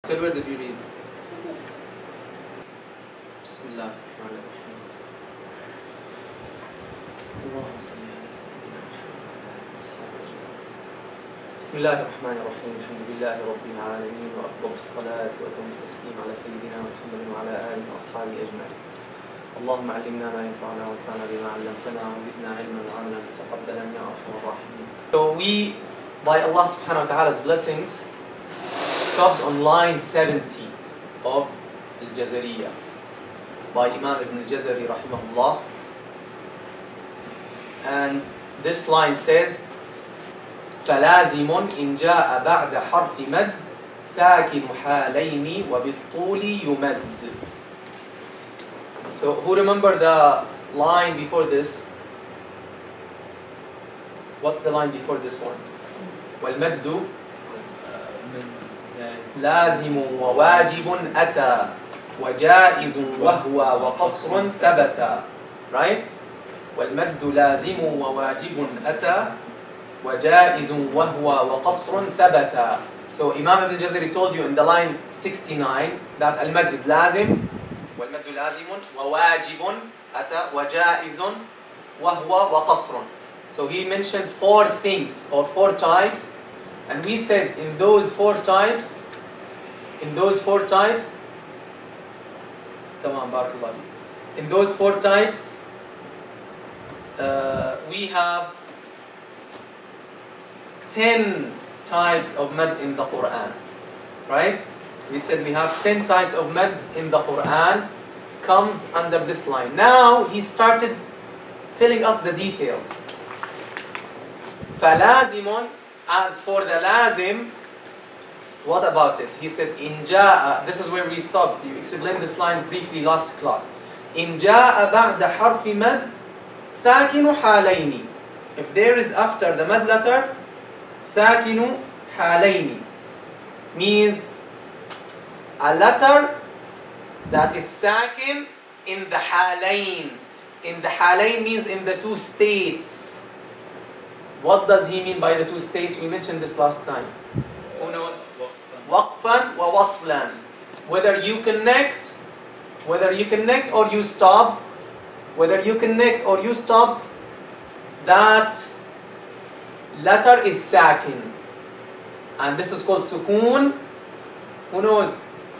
Till where did you read? Bismillah ar-Rahman ar-Rahim. Allahumma salli ala Sayyidina Muhammad. Bismillah ar-Rahman ar-Rahim. Alhamdulillahi Rabbil Alameen. Wa afdalu as-salati wa atammu at-taslim ala Sayyidina Muhammadin wa ala alihi wa ashabihi ajma'in. اللهم علمنا ما ينفعنا وانفعنا بما علمتنا وزدنا علما وعملا متقبلا يا ارحم الراحمين. So we, by Allah subhanahu wa ta'ala's blessings, stopped on line 70 of Al-Jazariyah by Imam Ibn Al-Jazari rahimahullah, and this line says فلازم إن جاء بعد حرف مد ساكن حالين وبالطول يمد. So who remember the line before this? What's the line before this one? والمد لازم وواجب أتى وجائز وهو وقصر ثبت. Right? والمد لازم وواجب أتى وجائز وهو وقصر ثبت. So Imam Ibn Jazari told you in the line 69 that al-mad is lazim, والمد لازم وواجب أتى وجائز وهو وقصر. So he mentioned 4 things or 4 types, and we said in those 4 types, tamam, barakallah. In those 4 types, we have 10 types of mad in the Quran, right? We said we have 10 types of mad in the Quran, comes under this line. Now he started telling us the details. فَلَازِمٌ, as for the lazim, what about it? He said, إِنْ جَاءَ, this is where we stopped. You explained this line briefly last class. إِنْ جَاءَ بَعْدَ حَرْفِ مَدْ سَاكِنُ حَالَيْنِ. If there is after the mad letter, سَاكِنُ حَالَيْنِ, means a letter that is sakin in the halayn. In the halayn means in the 2 states. What does he mean by the 2 states? We mentioned this last time. Who knows? Waqfan wa waslan. Whether you connect or you stop, that letter is sakin. And this is called sukoon. Who knows?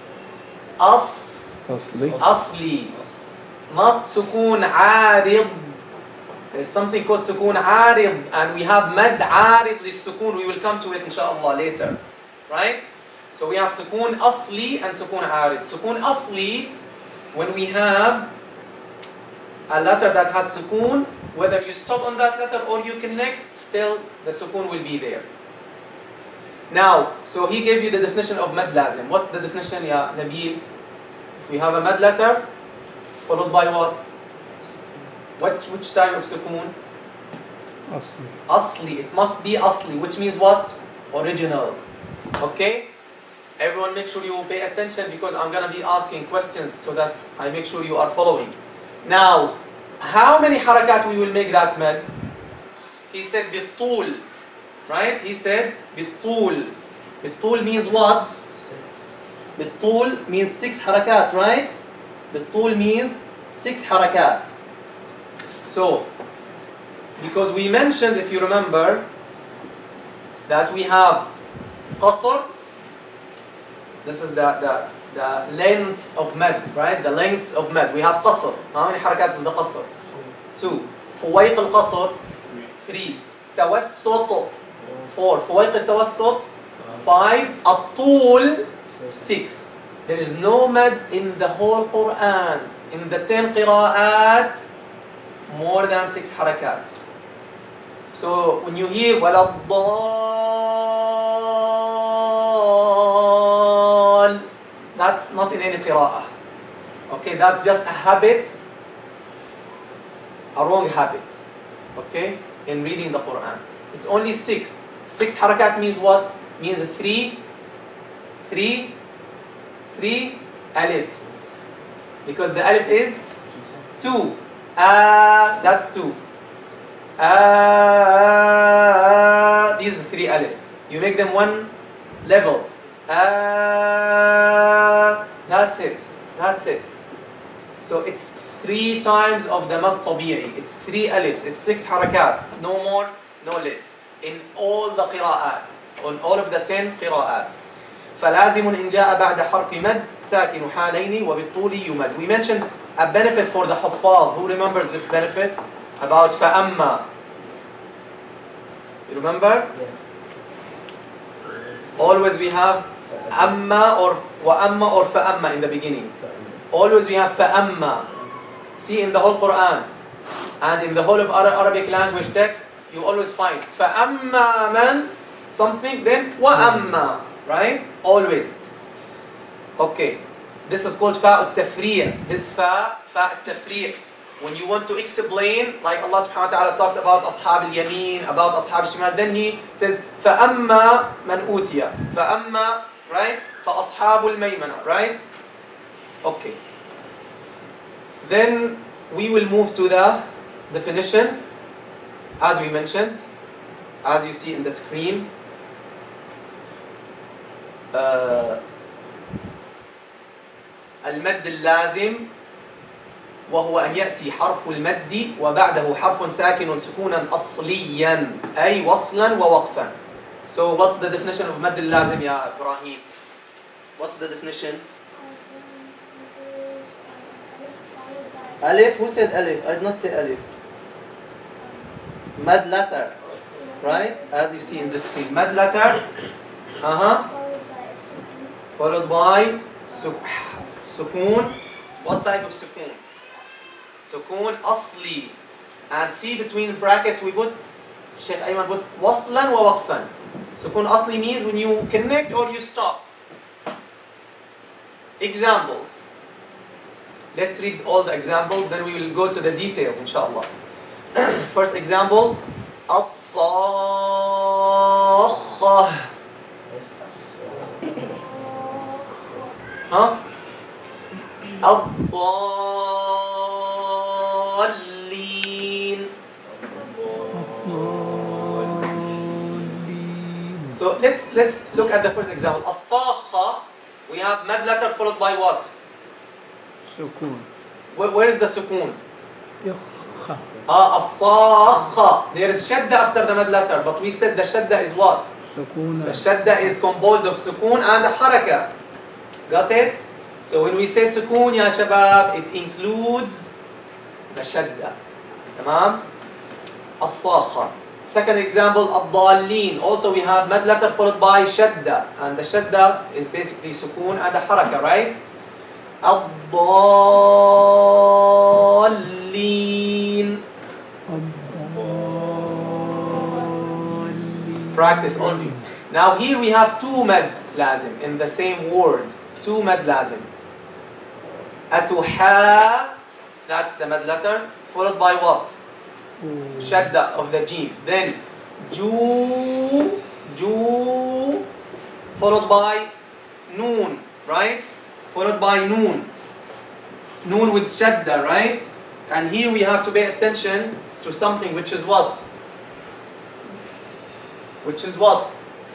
Asli. Not sukoon arid. There's something called sukoon arid, and we have mad arid li sukoon. We will come to it inshallah later. Right? So we have sukoon asli and sukoon arid. Sukoon asli, when we have a letter that has sukoon, whether you stop on that letter or you connect, still the sukoon will be there. Now, so he gave you the definition of mad lazim. What's the definition, ya Nabil? If we have a mad letter, followed by what? Which type of sukoon? Asli. Asli. It must be asli, which means what? Original. Okay? Everyone make sure you pay attention, because I'm going to be asking questions so that I make sure you are following. Now, how many harakat we will make that mad? He said bitul. Right? He said bitul. Bitul means what? Bitul means 6 harakat, right? Bitul means 6 harakat. So, because we mentioned, if you remember, that we have qasr. This is the lengths of mad, right? The lengths of mad. We have qasr. How many harakat is the qasr? 2. Fuwayq al-qasr, 3. Tawassut, 4. فويق التوسط, 5. الطول, 6. There is no mad in the whole Quran, in the 10 qira'at, more than 6 harakat. So when you hear وَلَا الضَّالِّينَ, that's not in any qira'ah. Okay, that's just a habit, a wrong habit, okay, in reading the Quran. It's only 6. 6 harakat means what? Means 3 alifs. Because the alif is 2. That's 2. These 3 alifs. You make them one level. That's it. That's it. So it's 3 times of the mad tabi'i. It's 3 alifs. It's 6 harakat. No more, no less. In all the qira'at. On all of the 10 qira'at. فلازم إن جاء بعد حرف مد ساكن حالين وبالطول يمد. We mentioned a benefit for the huffaz. Who remembers this benefit? About فأما. You remember? Yeah. Always we have أما or وأما or فأما in the beginning. Always we have فأما. See in the whole Quran and in the whole of Arabic language text, you always find فأما من something, then وأما. Right? Always. Okay. This is called فاء التفريع. This فاء التفريع. When you want to explain, like Allah subhanahu wa ta'ala talks about أصحاب اليمين, about أصحاب الشمال, then he says فأما من أوتي. فأما, right? فأصحاب الميمنة, right? Okay. Then we will move to the definition, as we mentioned, as you see in the screen. المد اللازم وهو أن يأتي حرف المد وبعده حرف ساكن سكونا أصليا أي وصلا ووقفا. So what's the definition of مد اللازم يا إبراهيم? What's the definition? Alif? Who said Alif? I did not say Alif. Mad letter, right? As you see in the screen. Mad letter. Followed by sukoon. What type of sukoon? Sukoon asli. And see between brackets we put, Sheikh Ayman put waslan wa waqfan. Sukoon asli means when you connect or you stop. Examples. Let's read all the examples, then we will go to the details, inshallah. First example, as-sakhah. Ad-dallin. So let's look at the first example. As-sakhah, we have mad letter followed by what? سكون. Where is the sukoon? يخ. As-sakhah. There is shadda after the mad letter, but we said the shadda is what? سكون. The shadda is composed of sukoon and haraka. Got it? So when we say sukoon, ya shabab, it includes the shadda. Tamam? As-sakhah. Second example, ad-dallin. Also we have mad letter followed by shadda, and the shadda is basically sukoon and the haraka, right? Ad-dallin. Practice all of you. Now here we have 2 mad lazim in the same word. 2 mad lazim. Atuha, that's the mad letter, followed by what? Shadda of the jim. Then ju, followed by noon, right? Followed by noon. Noon with shadda, right? And here we have to pay attention to something which is what? Which is what?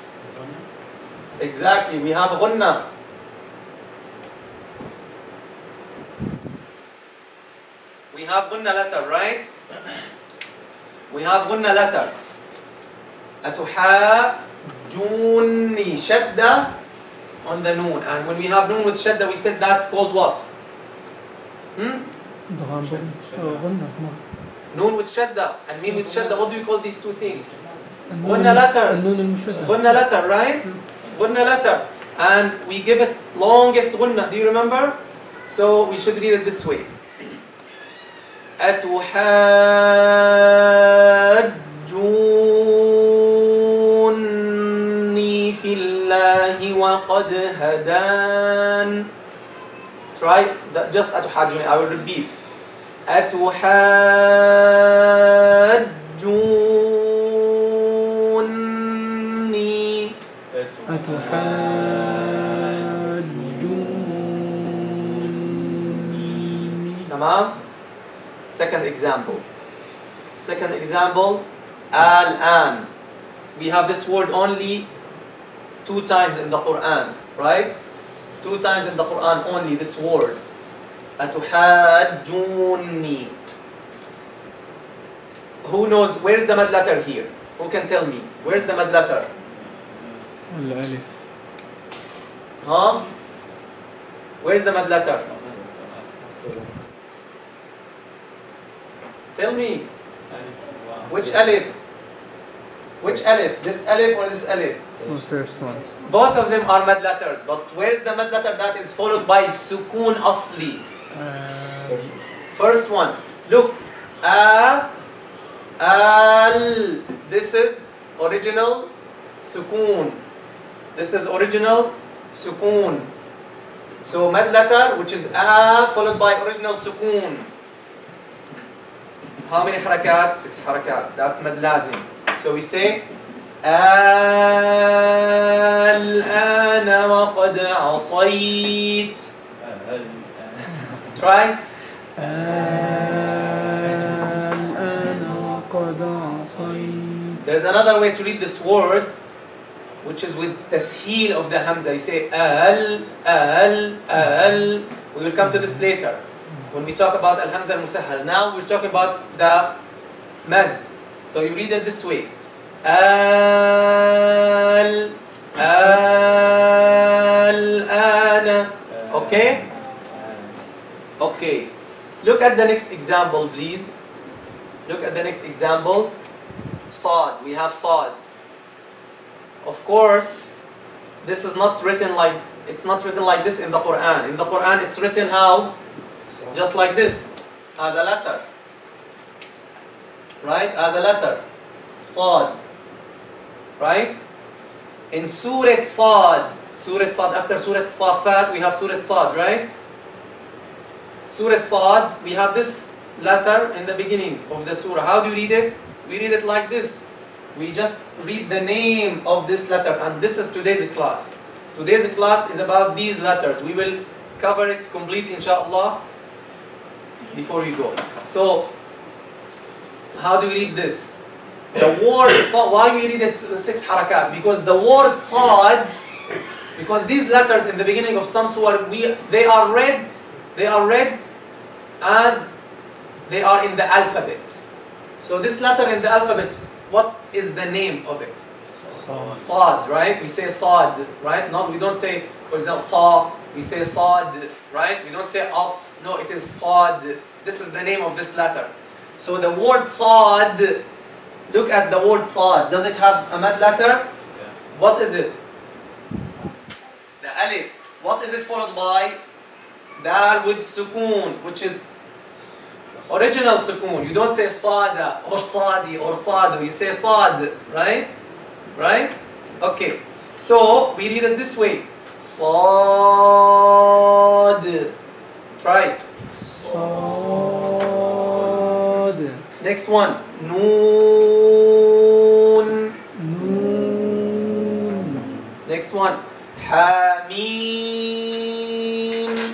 Exactly, we have ghunna. We have ghunna letter, right? We have ghunna letter. Atuhajjuni, shadda on the noon. And when we have noon with shadda, we said that's called what? Noon with shadda and mim with shadda. What do we call these 2 things? Ghunna letters. Ghunna letter, right? Ghunna letter. And we give it longest ghunna. Do you remember? So we should read it this way. أتحاجوني في الله وقد هدان. Try just أتحاجوني. I will repeat. أتحاجوني. تمام. Second example. Second example, al-an. We have this word only 2 times in the Quran, right? 2 times in the Quran only, this word. أتحاجوني. Who knows, where's the mad letter here? Who can tell me? Where's the mad letter? الألف. Huh? Where's the mad letter? Tell me. Which alif? Which alif? This alif or this alif? The first one. Both of them are mad letters, but where's the mad letter that is followed by sukun asli? First one. Look. Al. This is original sukun. This is original sukun. So mad letter, which is a followed by original sukun. How many harakat? 6 harakat. That's mad lazim. So we say الآن وقد عصيت. Try. الآن وقد عصيت. There's another way to read this word, which is with tasheel of the hamza. You say al. We will come to this later when we talk about al hamza al musahhal. Now we're talking about the mad. So you read it this way. الآن. Okay? Okay. Look at the next example, please. Look at the next example. Sad. We have sad. Of course, this is not written like, it's not written like this in the Quran. In the Quran, it's written how? Just like this, as a letter. Right? As a letter. Sad. Right? In Surah Sad, after Surah Safat, we have Surah Sad, right? Surah Sad, we have this letter in the beginning of the surah. How do you read it? We read it like this. We just read the name of this letter, and this is today's class. Today's class is about these letters. We will cover it completely, inshallah, before we go. So, how do we read this? The word Sad, why we read it 6 harakat? Because the word Sad, because these letters in the beginning of some surah, they are read as they are in the alphabet. So this letter in the alphabet, what is the name of it? Sad, right? We say Sad, right? No, we don't say, for example, Sa. We say Sad, right? We don't say As. No, it is Sad. This is the name of this letter. So the word Sad, look at the word Sad. Does it have a mad letter? Yeah. What is it? The alif. What is it followed by? Dal with sukoon, which is original sukoon. You don't say Sada or Sadi or Sadu. You say Sad, right? Right? Okay. So we read it this way. Sad. Try. Sad. Next one. Noon. Noon. Next one. Hamim.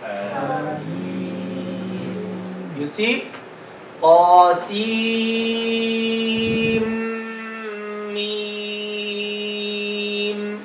You see? Qasim. Mim.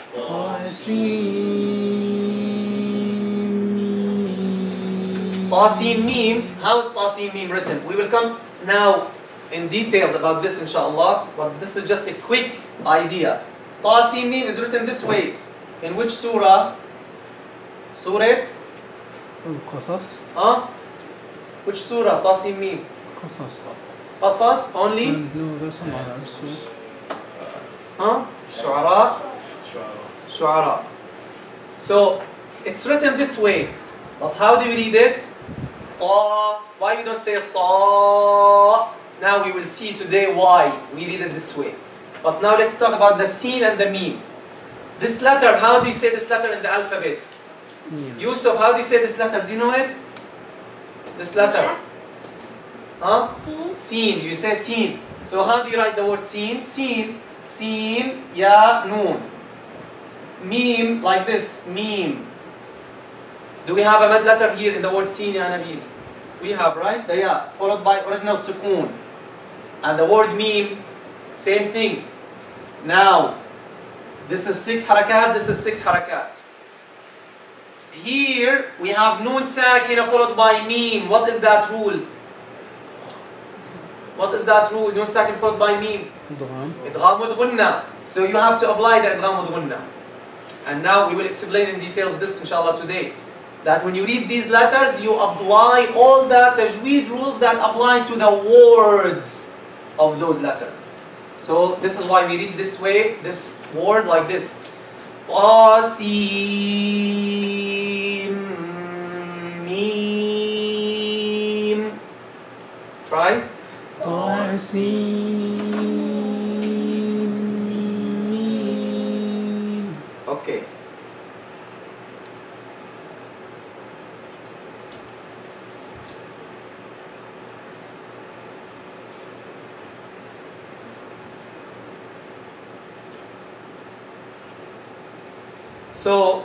Tasim Mim. How is Tasim Mim written? We will come now in details about this, inshallah, but this is just a quick idea. Tasim Mim is written this way. In which surah? Surah? القصص. Huh? Which surah? Tasim Mim. قصص. Qasas only? No, there's some others. Huh? Shu'ara? Shu'ara. So, it's written this way. But how do you read it? Ta. Why we don't say ta? Now we will see today why we read it this way. But now let's talk about the sin and the meme. This letter, how do you say this letter in the alphabet? Yusuf, how do you say this letter? Do you know it? This letter? Huh? Sin. You say sin. So how do you write the word sin? Sin. Sin, ya, noon. Meme, like this. Meme. Do we have a mad letter here in the word sin, ya Nabil? We have, right? The ya, followed by original sukoon. And the word meme, same thing. Now, This is 6 harakat, this is 6 harakat. Here we have noon sakina followed by meme. What is that rule? What is that rule? Noon sakin followed by meme. إدغام. Idgham with gunna. So you have to apply the idgham with gunna. And now we will explain in details this inshallah today. That when you read these letters, you apply all the tajweed rules that apply to the words of those letters. So this is why we read this way, this word like this. Tasim mim. Try. طاسين. Okay. So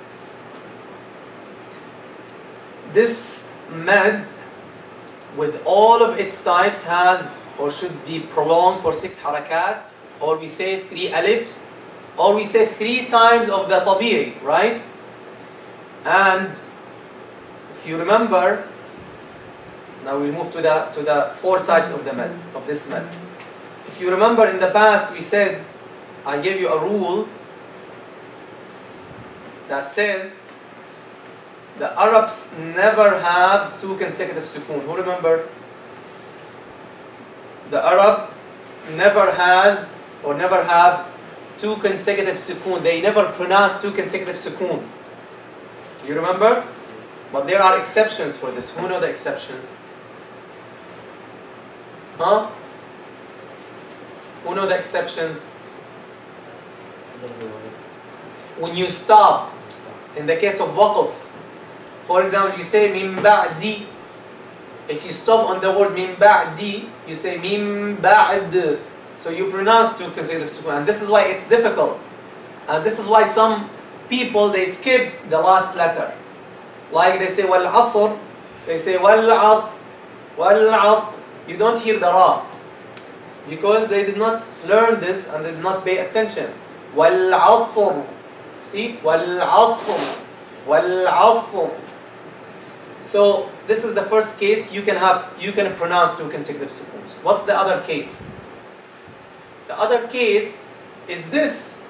this mad with all of its types has or should be prolonged for 6 harakat, or we say 3 alifs, or we say 3 times of the tabi'i, right? And if you remember, now we'll move to the 4 types of the mad, of this mad. If you remember in the past we said, I gave you a rule that says the Arabs never have 2 consecutive sukoon. Who remember? The Arab never has or never have 2 consecutive sukoon. They never pronounce 2 consecutive sukoon. You remember? But there are exceptions for this. Who know the exceptions? Huh? Who know the exceptions? When you stop, in the case of waqf, for example, you say min ba'di. If you stop on the word min ba'di, you say min ba'd. So you pronounce 2 consecutive sukoon, and this is why it's difficult. And this is why some people, they skip the last letter. Like they say wal asr, they say wal asr, wal asr. You don't hear the ra, because they did not learn this and they did not pay attention. Wal asr. See? Wal asr. Wal asr. So this is the first case. You can pronounce 2 consecutive sukoons. What's the other case? The other case is this.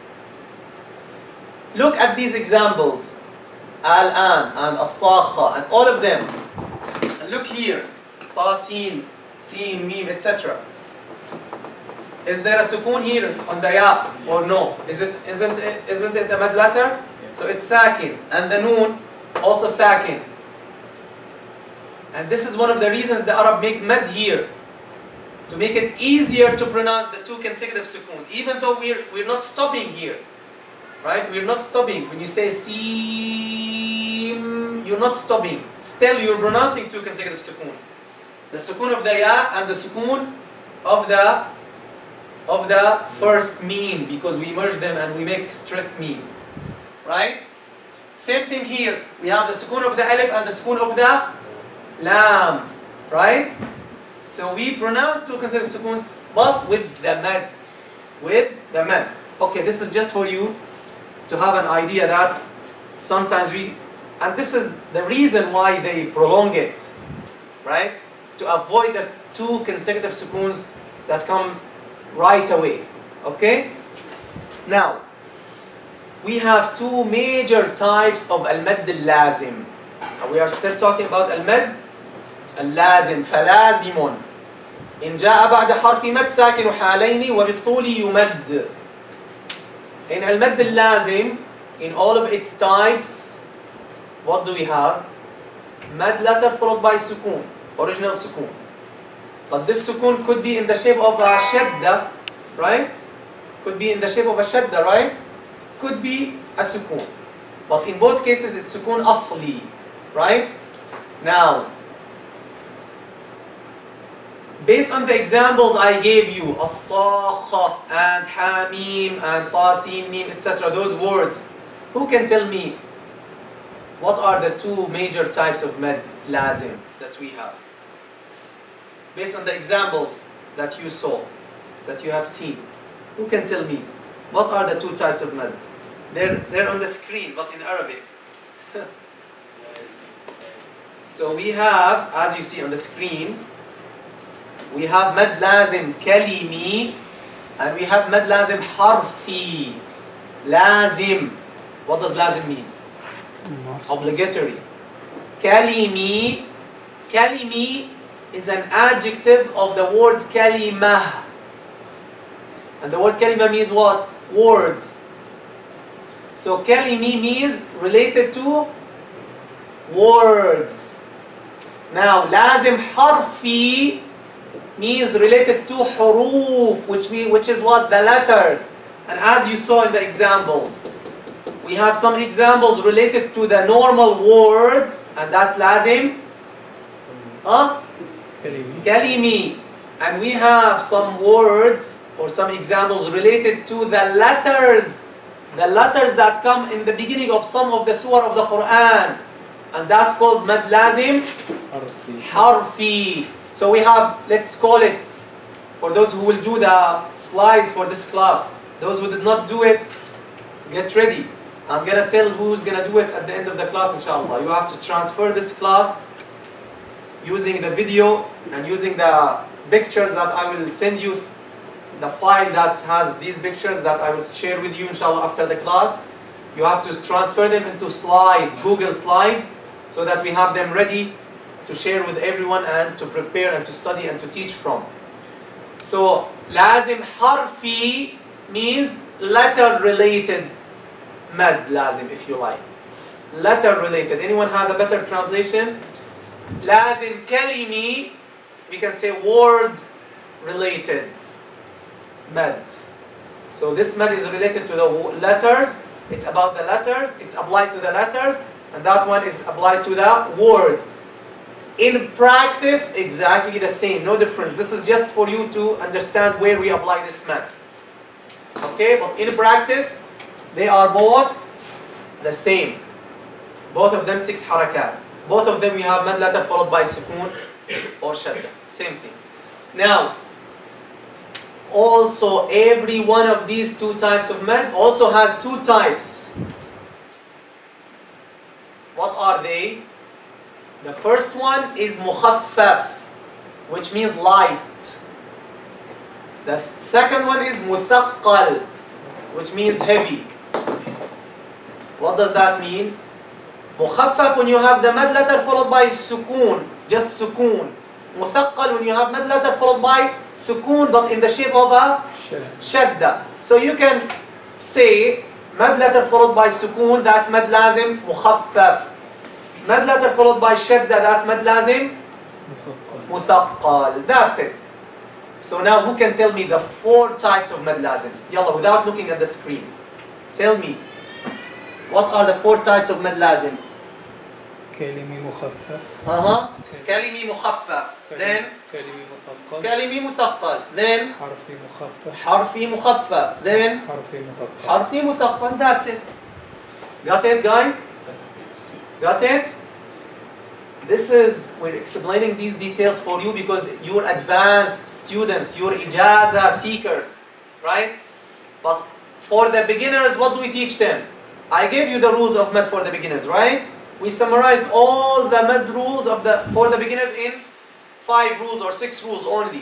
Look at these examples. Al-an and as-sakha and all of them. And look here. Ta-sin, sin, mim, etc. Is there a sukoon here on the ya or no? Isn't it a mad letter? So it's sakin, and the noon also sakin. And this is one of the reasons the Arab make mad here, to make it easier to pronounce the 2 consecutive sukoons, even though we're not stopping here, right? We're not stopping. When you say sim, you're not stopping. Still, you're pronouncing 2 consecutive sukoons. The sukoon of the ya and the sukoon of the first meme, because we merge them and we make stressed meme, right? Same thing here. We have the sukoon of the alif and the sukoon of the lam, right? So we pronounce 2 consecutive sukoons, but with the mad. With the mad. Okay, this is just for you to have an idea that sometimes and this is the reason why they prolong it, right? To avoid the 2 consecutive sukoons that come right away. Okay? Now, we have 2 major types of al-mad al-lazim. We are still talking about al-mad al-lazim. فَلَازِمٌ إن جاء بعد حرف مد ساكن حالين وبالطول يمد. In al-mad al-lazim, in all of its types, what do we have? Mad letter followed by sukoon, original sukoon. But this sukoon could be in the shape of a shadda, right? Could be in the shape of a shadda, right? Could be a sukoon. But in both cases, it's sukoon asli, right? Now, based on the examples I gave you, as-sakha and hamim and tasin mim, etc., those words, who can tell me what are the 2 major types of mad lazim that we have? Based on the examples that you saw, that you have seen, who can tell me? What are the two types of mad? They're on the screen, but in Arabic. So we have, as you see on the screen, we have mad lazim kalimi, and we have mad lazim harfi. Lazim. What does lazim mean? Obligatory. Kalimi. Kalimi is an adjective of the word kalimah. And the word kalimah means what? Word. So kalimi means related to words. Now lazim harfi means related to huruf, which is what? The letters. And as you saw in the examples, we have some examples related to the normal words, and that's lazim kalimi. And we have some words or some examples related to the letters that come in the beginning of some of the surah of the Quran, and that's called mad lazim harfi. So we have, let's call it, for those who will do the slides for this class, those who did not do it, get ready. I'm gonna tell who's gonna do it at the end of the class, inshallah. You have to transfer this class using the video and using the pictures that I will send you, the file that has these pictures that I will share with you, inshallah, after the class. You have to transfer them into slides, Google Slides, so that we have them ready to share with everyone and to prepare and to study and to teach from. So lazim harfi means letter related mad lazim, if you like. Letter related. Anyone has a better translation? Lazim kalimi, we can say word related mad. So this mad is related to the letters. It's about the letters. It's applied to the letters, and that one is applied to the words. In practice, exactly the same, no difference. This is just for you to understand where we apply this mad. Okay, but in practice, they are both the same. Both of them 6 harakat. Both of them we have mad letter followed by sukoon or shadda. Same thing. Now, also every one of these two types of mad also has two types. What are they? The first one is mukhaffaf, which means light. The second one is muthaqqal, which means heavy. What does that mean? Mukhaffaf when you have the mad letter followed by sukoon, just sukoon. Muthaqqal when you have mad letter followed by sukoon but in the shape of a shadda. So you can say mad letter followed by sukoon, that's mad lazim mukhaffaf. Mad letter followed by shadda, that's mad lazim muthaqqal. That's it. So now who can tell me the 4 types of mad lazim? Yalla, without looking at the screen. Tell me, what are the 4 types of mad lazim? كلمي مخفف. كلمي مخفف. Then كلمي مثقل. كلمي مثقل. Then حرفي مخفف. حرفي مخفف. Then حرفي مثقل. حرفي مثقل. That's it. Got it, guys? Got it? This is, we're explaining these details for you because you're advanced students, you're ijaza seekers, right? But for the beginners, what do we teach them? I gave you the rules of mad for the beginners, right? We summarized all the mad rules for the beginners in 5 rules or 6 rules only.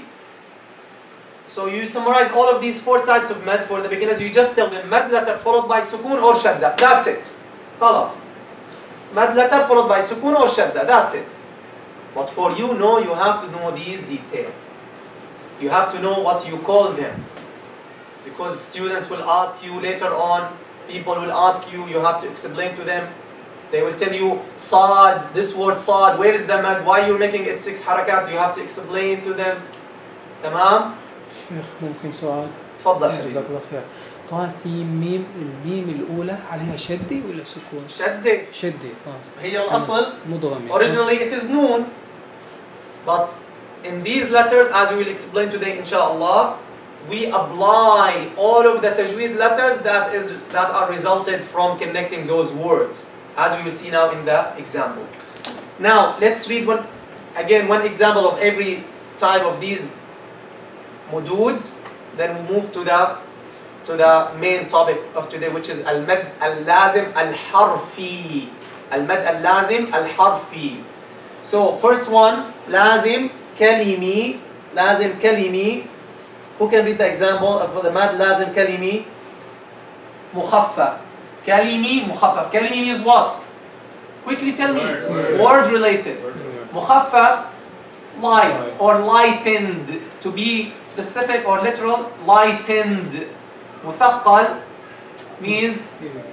So you summarize all of these 4 types of mad for the beginners. You just tell them mad letter followed by sukoon or shadda. That's it. Khalas. Mad letter followed by sukoon or shadda. That's it. But for you have to know these details. You have to know what you call them. Because students will ask you later on, people will ask you, you have to explain to them. They will tell you, Saad, this word Saad, where is the mad? Why you're making it 6 harakat? You have to explain to them. تمام؟ شيخ ممكن سؤال؟ تفضل حبيبي. جزاك الله خير. طه سين ميم، الميم الأولى عليها شدة ولا سكون؟ شدة. شدة صح. هي الأصل. مدغمة. Originally it is noon. But in these letters, as we will explain today, inshallah, we apply all of the tajweed letters that are resulted from connecting those words, as we will see now in the examples. Now let's read one example of every type of these mudud, then we move to the to the main topic of today, which is al-mad al-lazim al-harfi. Al-mad al-lazim al-harfi. So first one, lazim kalimi. Lazim kalimi. Who can read the example for the mad lazim kalimi? Mukhaffaf. Kalimi mukhaffaf. Kalimi means what? Quickly tell me. Word related. Mukhaffaf, light or lightened. To be specific or literal, lightened. Muthaqqal means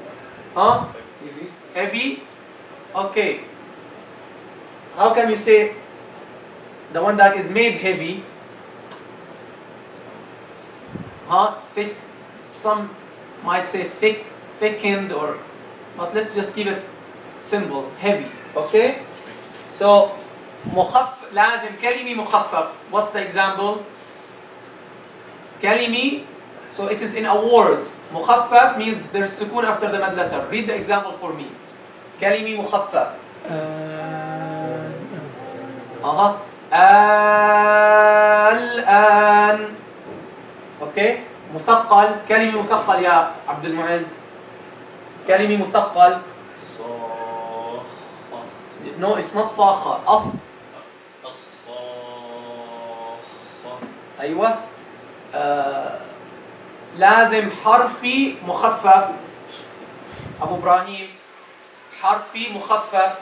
heavy. Okay. How can you say the one that is made heavy? Thick. Some might say thick, thickened, or but let's just keep it simple. Heavy. Okay. So لازم كلمي مخفف. What's the example? كلمي. So it is in a word. مخفف means there's sukun after the mad letter. Read the example for me. كلمي مخفف. الآن. Okay. مثقل. كلمي مثقل يا عبد المعز. كلمي مثقل. No, it's not صاخة. الصاخة. أيوة. لازم حرفي مخفف. أبو إبراهيم. حرفي مخفف.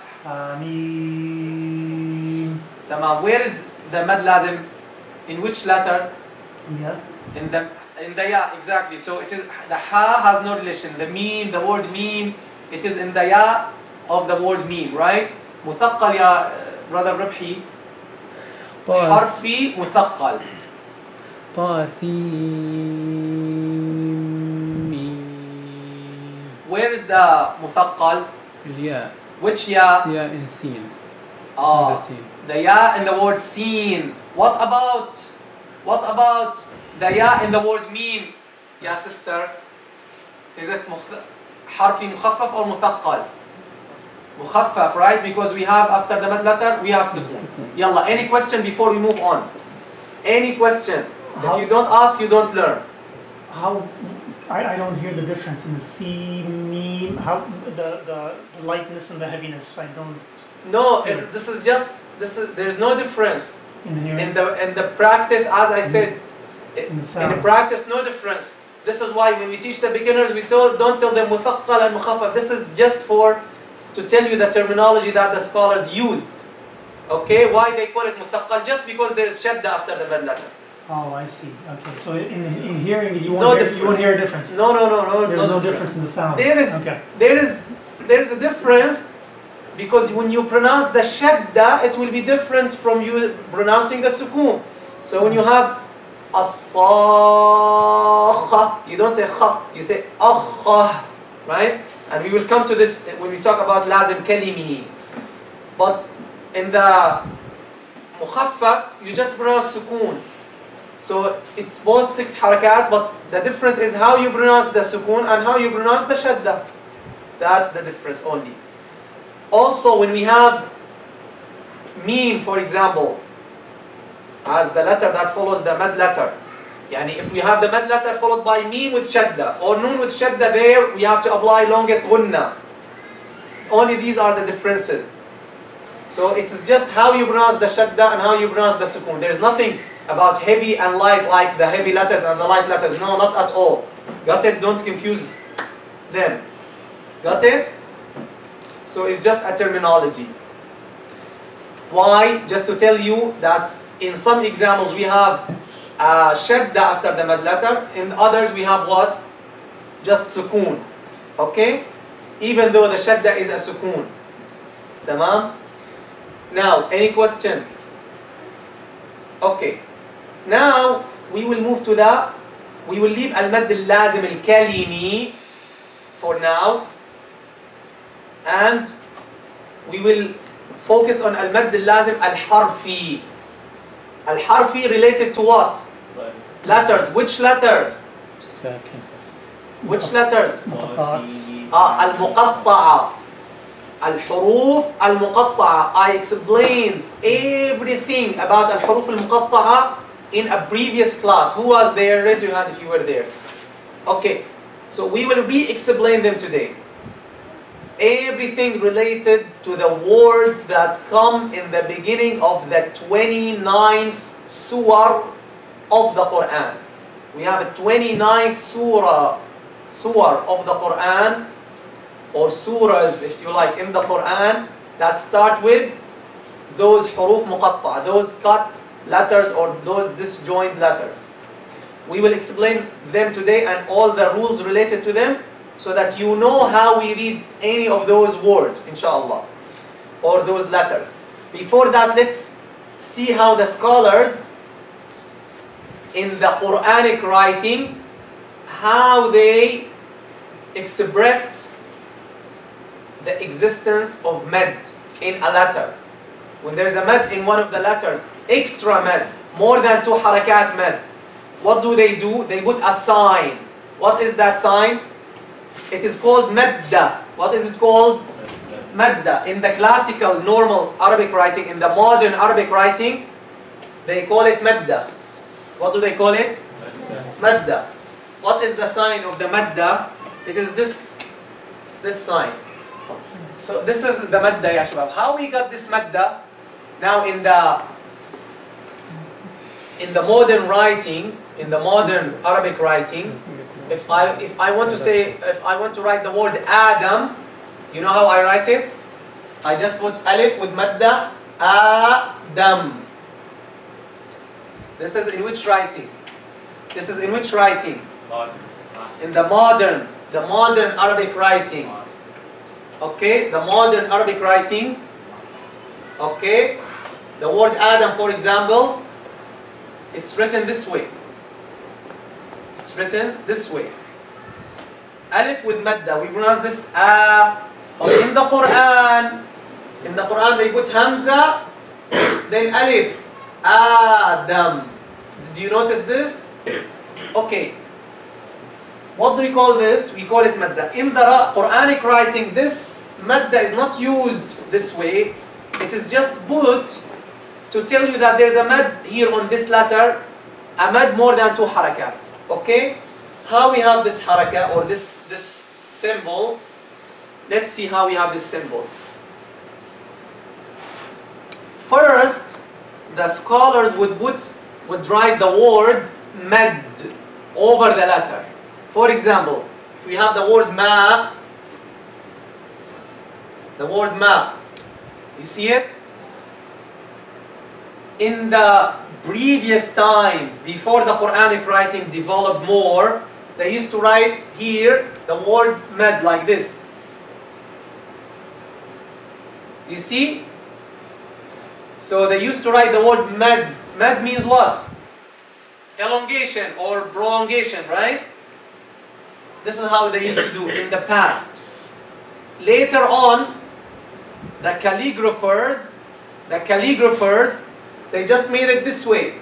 حميم. تمام. Where is the mad lazim? In which letter? Yeah. In the ya, exactly. So it is the ha has no relation. The meme, the word meme, it is in the ya of the word meme, right? مثقل يا brother ربحي. حرفي مثقل. Where is the مثقل? الياء. Which ya? ياء in سين. The ya in the word seen. What about the ya in the word meme? Ya sister, is it حرفي مخفف or مثقل? مخفف, right? Because we have after the mad letter we have sukun. Yalla, any question before we move on? Any question? If you don't ask, you don't learn. How? I don't hear the difference in the C, meme. How the lightness and the heaviness? I don't. No, there's no difference In hearing. in the practice. As I said, In the sound. in the practice, no difference. This is why when we teach the beginners, we don't tell them مثقل and مخفف. This is just to tell you the terminology that the scholars used. Okay, why they call it مثقل? Just because there is shadda after the mad letter. Oh, I see. Okay, so in hearing it, you No won't hear a difference. No. There's no difference in the sound. There is. Okay. There is a difference because when you pronounce the shadda, it will be different from you pronouncing the sukun. So when you have as-sakha, you don't say kha, you say akha, right? And we will come to this when we talk about lazim kalimi. But in the mukhaffaf, you just pronounce sukun. So it's both 6 harakat, but the difference is how you pronounce the sukun and how you pronounce the shadda. That's the difference only. Also, when we have meme, for example, as the letter that follows the mad letter, yani if we have the mad letter followed by meme with shadda or noon with shadda, there we have to apply longest gunna. Only these are the differences. So it's just how you pronounce the shadda and how you pronounce the sukun. There is nothing about heavy and light like the heavy letters and the light letters. No, not at all. Got it? Don't confuse them. Got it? So it's just a terminology. Why? Just to tell you that in some examples we have shadda after the mad letter. In others we have what? Just sukun. Okay? Even though the shadda is a sukun. Tamam? Now, any question? Okay. Now, we will move to we will leave al-mad al-lazim al-kalimi for now. And we will focus on al-mad al-lazim al-harfi. Al-harfi related to what? Letters. Which letters? ساكن. Which letters? مقطعات. al-muqatta'a. Al-huruf al-muqatta'a. I explained everything about al-huruf al-muqatta'a in a previous class. Who was there? Raise your hand if you were there. Okay, so we will re-explain them today. Everything related to the words that come in the beginning of the 29th surah of the Quran. We have a 29th surah of the Quran, or surahs if you like, in the Quran that start with those huruf muqatta, those cut letters or those disjoint letters. We will explain them today and all the rules related to them, so that you know how we read any of those words, inshallah, or those letters. Before that, let's see how the scholars in the Quranic writing, how they expressed the existence of mad in a letter. When there's a mad in one of the letters, extra mad, more than 2 harakat mad, what do? They put a sign. What is that sign? It is called madda. What is it called? Madda. In the classical, normal Arabic writing, in the modern Arabic writing, they call it madda. What do they call it? Madda. What is the sign of the madda? It is this sign. So this is the madda, ya shabab. How we got this madda? Now in the modern writing, in the modern Arabic writing, if I want to write the word Adam, you know how I write it? I just put alif with madda, Adam. This is in which writing? This is in which writing? In the modern Arabic writing. Okay, the modern Arabic writing. Okay, the word Adam, for example, it's written this way. It's written this way. Alif with madda. We pronounce this a. Or in the Quran they put hamza, then alif. Adam. Did you notice this? Okay. What do we call this? We call it madda. In the Quranic writing, this madda is not used this way. It is just put to tell you that there's a mad here on this letter, a mad more than 2 harakat. Okay? How we have this haraka or this symbol? Let's see how we have this symbol. First, the scholars would write the word mad over the letter. For example, if we have the word ma, you see it? In the previous times, before the Quranic writing developed more, they used to write here the word mad like this. You see? So they used to write the word mad. Mad means what? Elongation or prolongation, right? This is how they used to do in the past. Later on, the calligraphers, they just made it this way.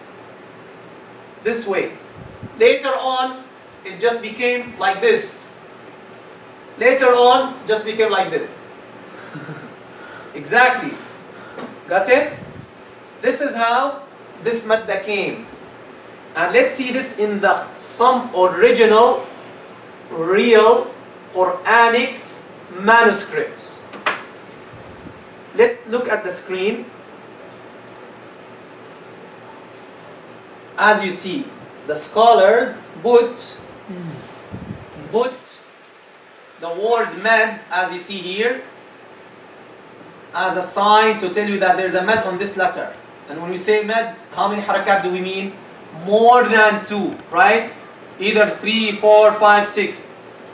This way. Later on, it just became like this. Later on, just became like this. Exactly. Got it? This is how this madda came. And let's see this in some original, real Quranic manuscripts. Let's look at the screen. As you see, the scholars put the word mad, as you see here, as a sign to tell you that there's a mad on this letter. And when we say mad, how many harakat do we mean? More than 2, right? Either 3, 4, 5, 6.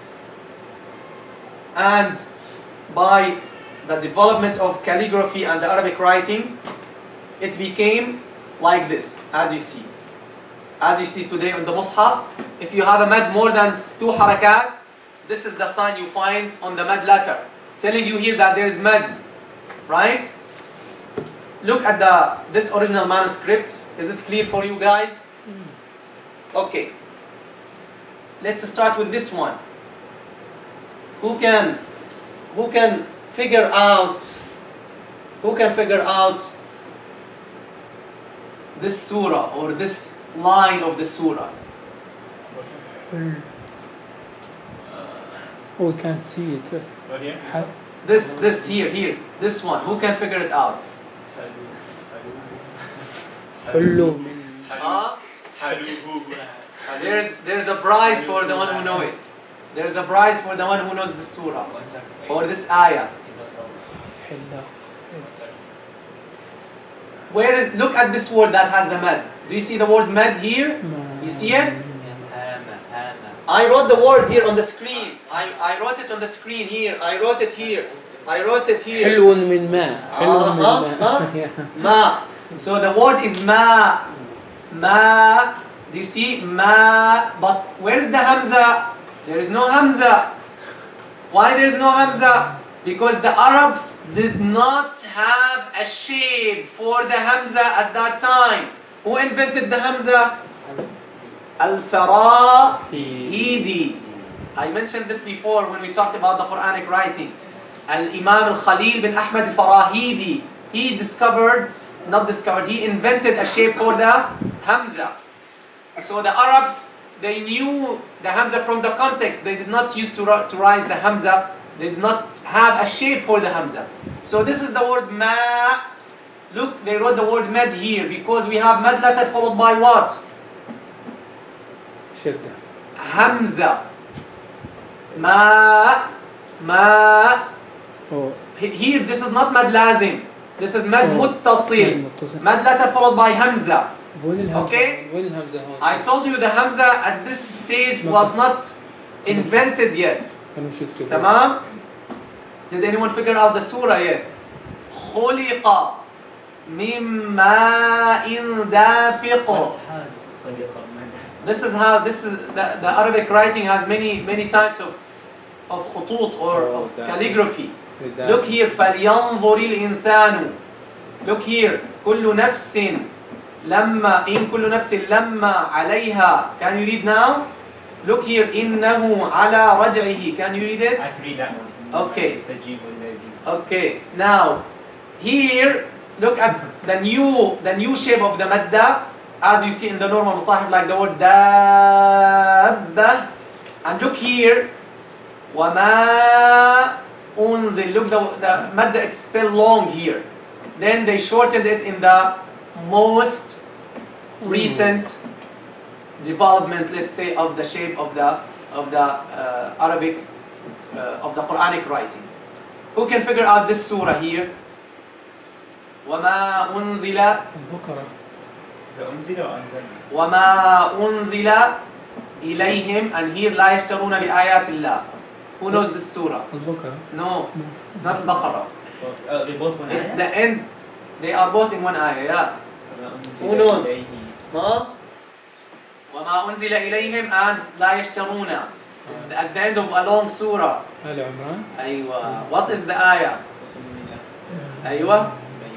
And by the development of calligraphy and the Arabic writing, it became like this, as you see. As you see today on the Mus'haf, if you have a mad more than 2 harakat, this is the sign you find on the mad letter, telling you here that there is mad, right? Look at this original manuscript. Is it clear for you guys? Okay. Let's start with this one. Who can figure out this surah or this line of the surah? We can't see it. Right here? ح- This here, this one. Who can figure it out? حلو من Huh? There's a prize for the one who know it. There's a prize for the one who knows this surah or this ayah. حلة. Where is? Look at this word that has the mad. Do you see the word mad here? ما- You see it? I wrote the word here on the screen. I wrote it on the screen here. I wrote it here. I wrote it here. حلو من ماء. حلو من آه. ماء. Ma. So the word is ma. Ma. Do you see? Ma. But where is the hamza? There is no hamza. Why there is no hamza? Because the Arabs did not have a shape for the hamza at that time. Who invented the hamza? Al-Farahidi. I mentioned this before when we talked about the Quranic writing. Al-Imam al-Khalil bin Ahmad al-Farahidi. He he invented a shape for the hamza. So the Arabs, they knew the hamza from the context. They did not use to write the hamza. They did not have a shape for the hamza. So this is the word ma. Look, they wrote the word mad here because we have mad letter followed by what? شدة. Hamza. Ma. أو Here, this is not mad lazim. This is mad Oh. muttasil. متصل. Mad letter followed by hamza. وين الهمزة؟ Okay. وين الهمزة هون؟ I told you the hamza at this stage was not invented yet. كانوا شو يكتبوا؟ تمام? Did anyone figure out the surah yet? خلق من ماء دافق. This is how the Arabic writing has many types of خطوط or of calligraphy. Look here, فلينظر الإنسان. Look here, كل نفس لما كل نفس لما عليها. Can you read now? Look here, إنه على رجعه. Can you read it? I can read that one. Okay. It's the G with the D. Okay. Now, here, look at the new shape of the madda, as you see in the normal musahif, like the word dabba. And look here, وما أنزل. Look, the madda, it's still long here. Then they shortened it in the most recent development, let's say, of the shape of the Arabic of the Quranic writing. Who can figure out this surah here? وما أنزل البقرة. So أنزل or أنزلنا? وما أنزل إليهم, and here لا يشترون بآيات الله. Who knows this surah? البقرة. No, it's not Baqarah. They both one It's ayah? the end. They are both in one ayah, yeah. وما أنزل Who knows? إليه. Huh? وما أنزل إليهم and لا يشترون. At the end of a long surah. آل عمران. أيوة. What is the ayah? أيوة.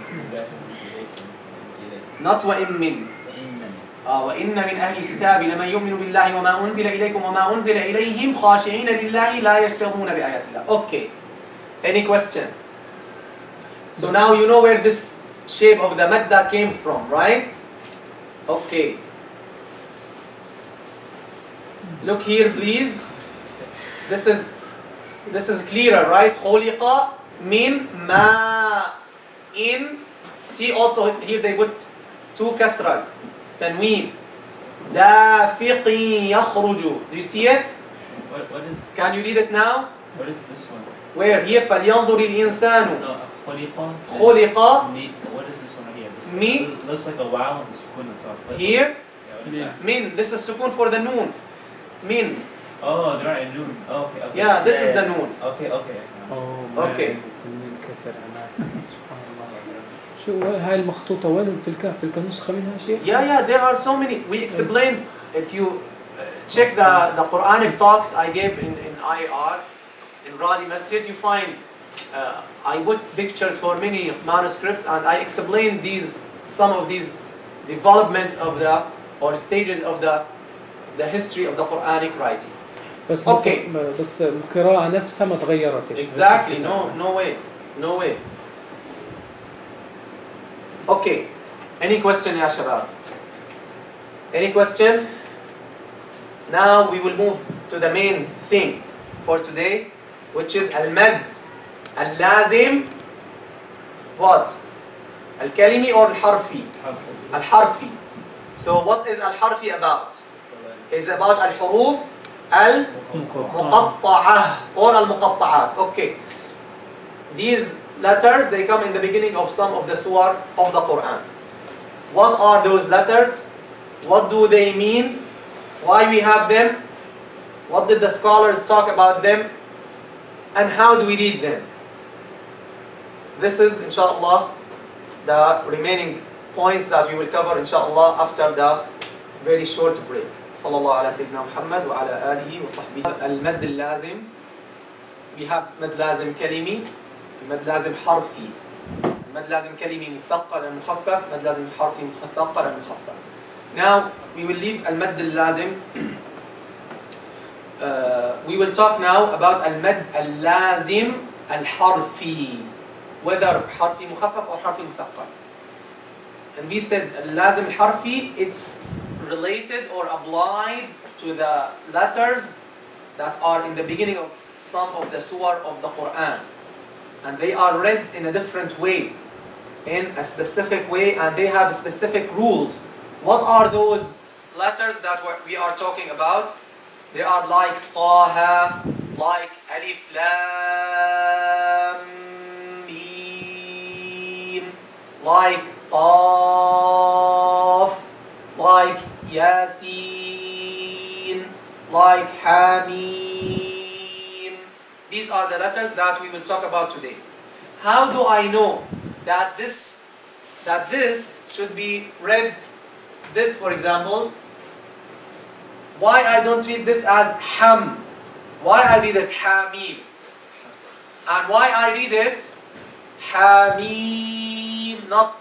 Not وإن من. وإن من أهل الكتاب لمن يؤمن بالله وما أنزل إليكم وما أنزل إليهم خاشعين لله لا يشترون بآيات الله. Okay. Any question? So now you know where this shape of the madda came from, right? Okay. Look here, please. This is clearer, right? خلق من ماء. See also here they put two kasras. تنوين. دافق يخرج. Do you see it? What is Can you read it now? what is this one? Where here فلينظر الإنسان. No, خلق. خلق. What is this one here? This Me? looks like a wow with a sukun on top. Here Yeah, what is that? min. This is sukun for the noon. Min. Oh, they're right, noon. Oh, okay, okay. Yeah, this is the noon. Okay, okay. Okay. التنوين كسر هناك. سبحان الله. شو هاي المخطوطة وين تلقاها؟ تلقى نسخة منها شيء؟ Yeah, there are so many. We explained, if you check the Quranic talks I gave in IR, in Radi Masjid, you find I put pictures for many manuscripts and I explained some of these developments of or stages of the history of the Quranic writing. بس Okay. بس القراءة نفسها ما تغيرتش. Exactly, no way. Okay, any question ya shabab? Any question? Now we will move to the main thing. for today, which is al-mad al-lazim. What? Al-kalimi or al-harfi? Al-harfi. So what is al-harfi about? It's about al-huruf al-muqatta'ah or al-muqatta'at. Okay. These letters, they come in the beginning of some of the surah of the Quran. What are those letters? What do they mean? Why we have them? What did the scholars talk about them? And how do we read them? This is, inshallah, the remaining points that we will cover, inshallah, after the very short break. Sallallahu ala Sayyidina Muhammad wa ala alihi wa sahbihi. Al-mad al-lazim. We have mad lazim kalimi, mad lazim harfi, mad lazim kalimi muthaqqal and mukhaffaf, mad lazim harfi muthaqqal and mukhaffaf. Now, we will leave al-mad al-lazim. We will talk now about al-mad al-lazim al-harfi, whether harfi mukhaffaf or harfi muthaqqal. And we said al-lazim al-harfi, it's related or applied to the letters that are in the beginning of some of the surah of the Quran. And they are read in a different way, in a specific way, and they have specific rules. What are those letters that we are talking about? They are like Taha, like Alif Lam Mim, like Qaf, like Yasin, like Hamim. These are the letters that we will talk about today. How do I know that this should be read? This, for example, why I don't read this as Ham? Why I read it Hamim? And why I read it Hamim, not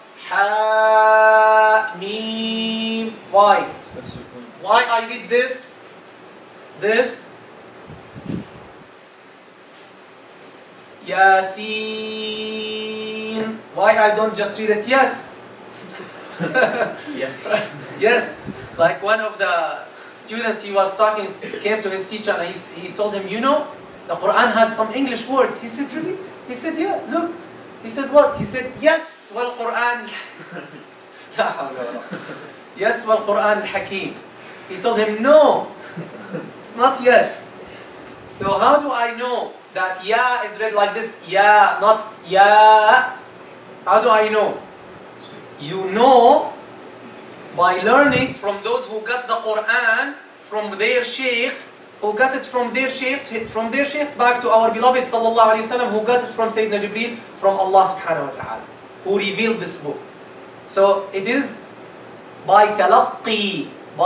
Hamim? Why? Why I read this Yasin? Why I don't just read it Yes? Yes. Yes. Like one of the students, came to his teacher and he told him, you know, the Quran has some English words. He said, really? He said, yeah, look. He said, what? He said, yes, wal Quran. Yes, wal Quran al-Hakim. He told him, no, it's not yes. So how do I know that ya is read like this? Ya, not ya. How do I know? You know by learning from those who got the Quran from their sheikhs, who got it from their sheikhs back to our beloved sallallahu alaihi wasallam, who got it from Sayyidina Jibreel, from Allah subhanahu wa ta'ala, who revealed this book. So it is by talaqqi,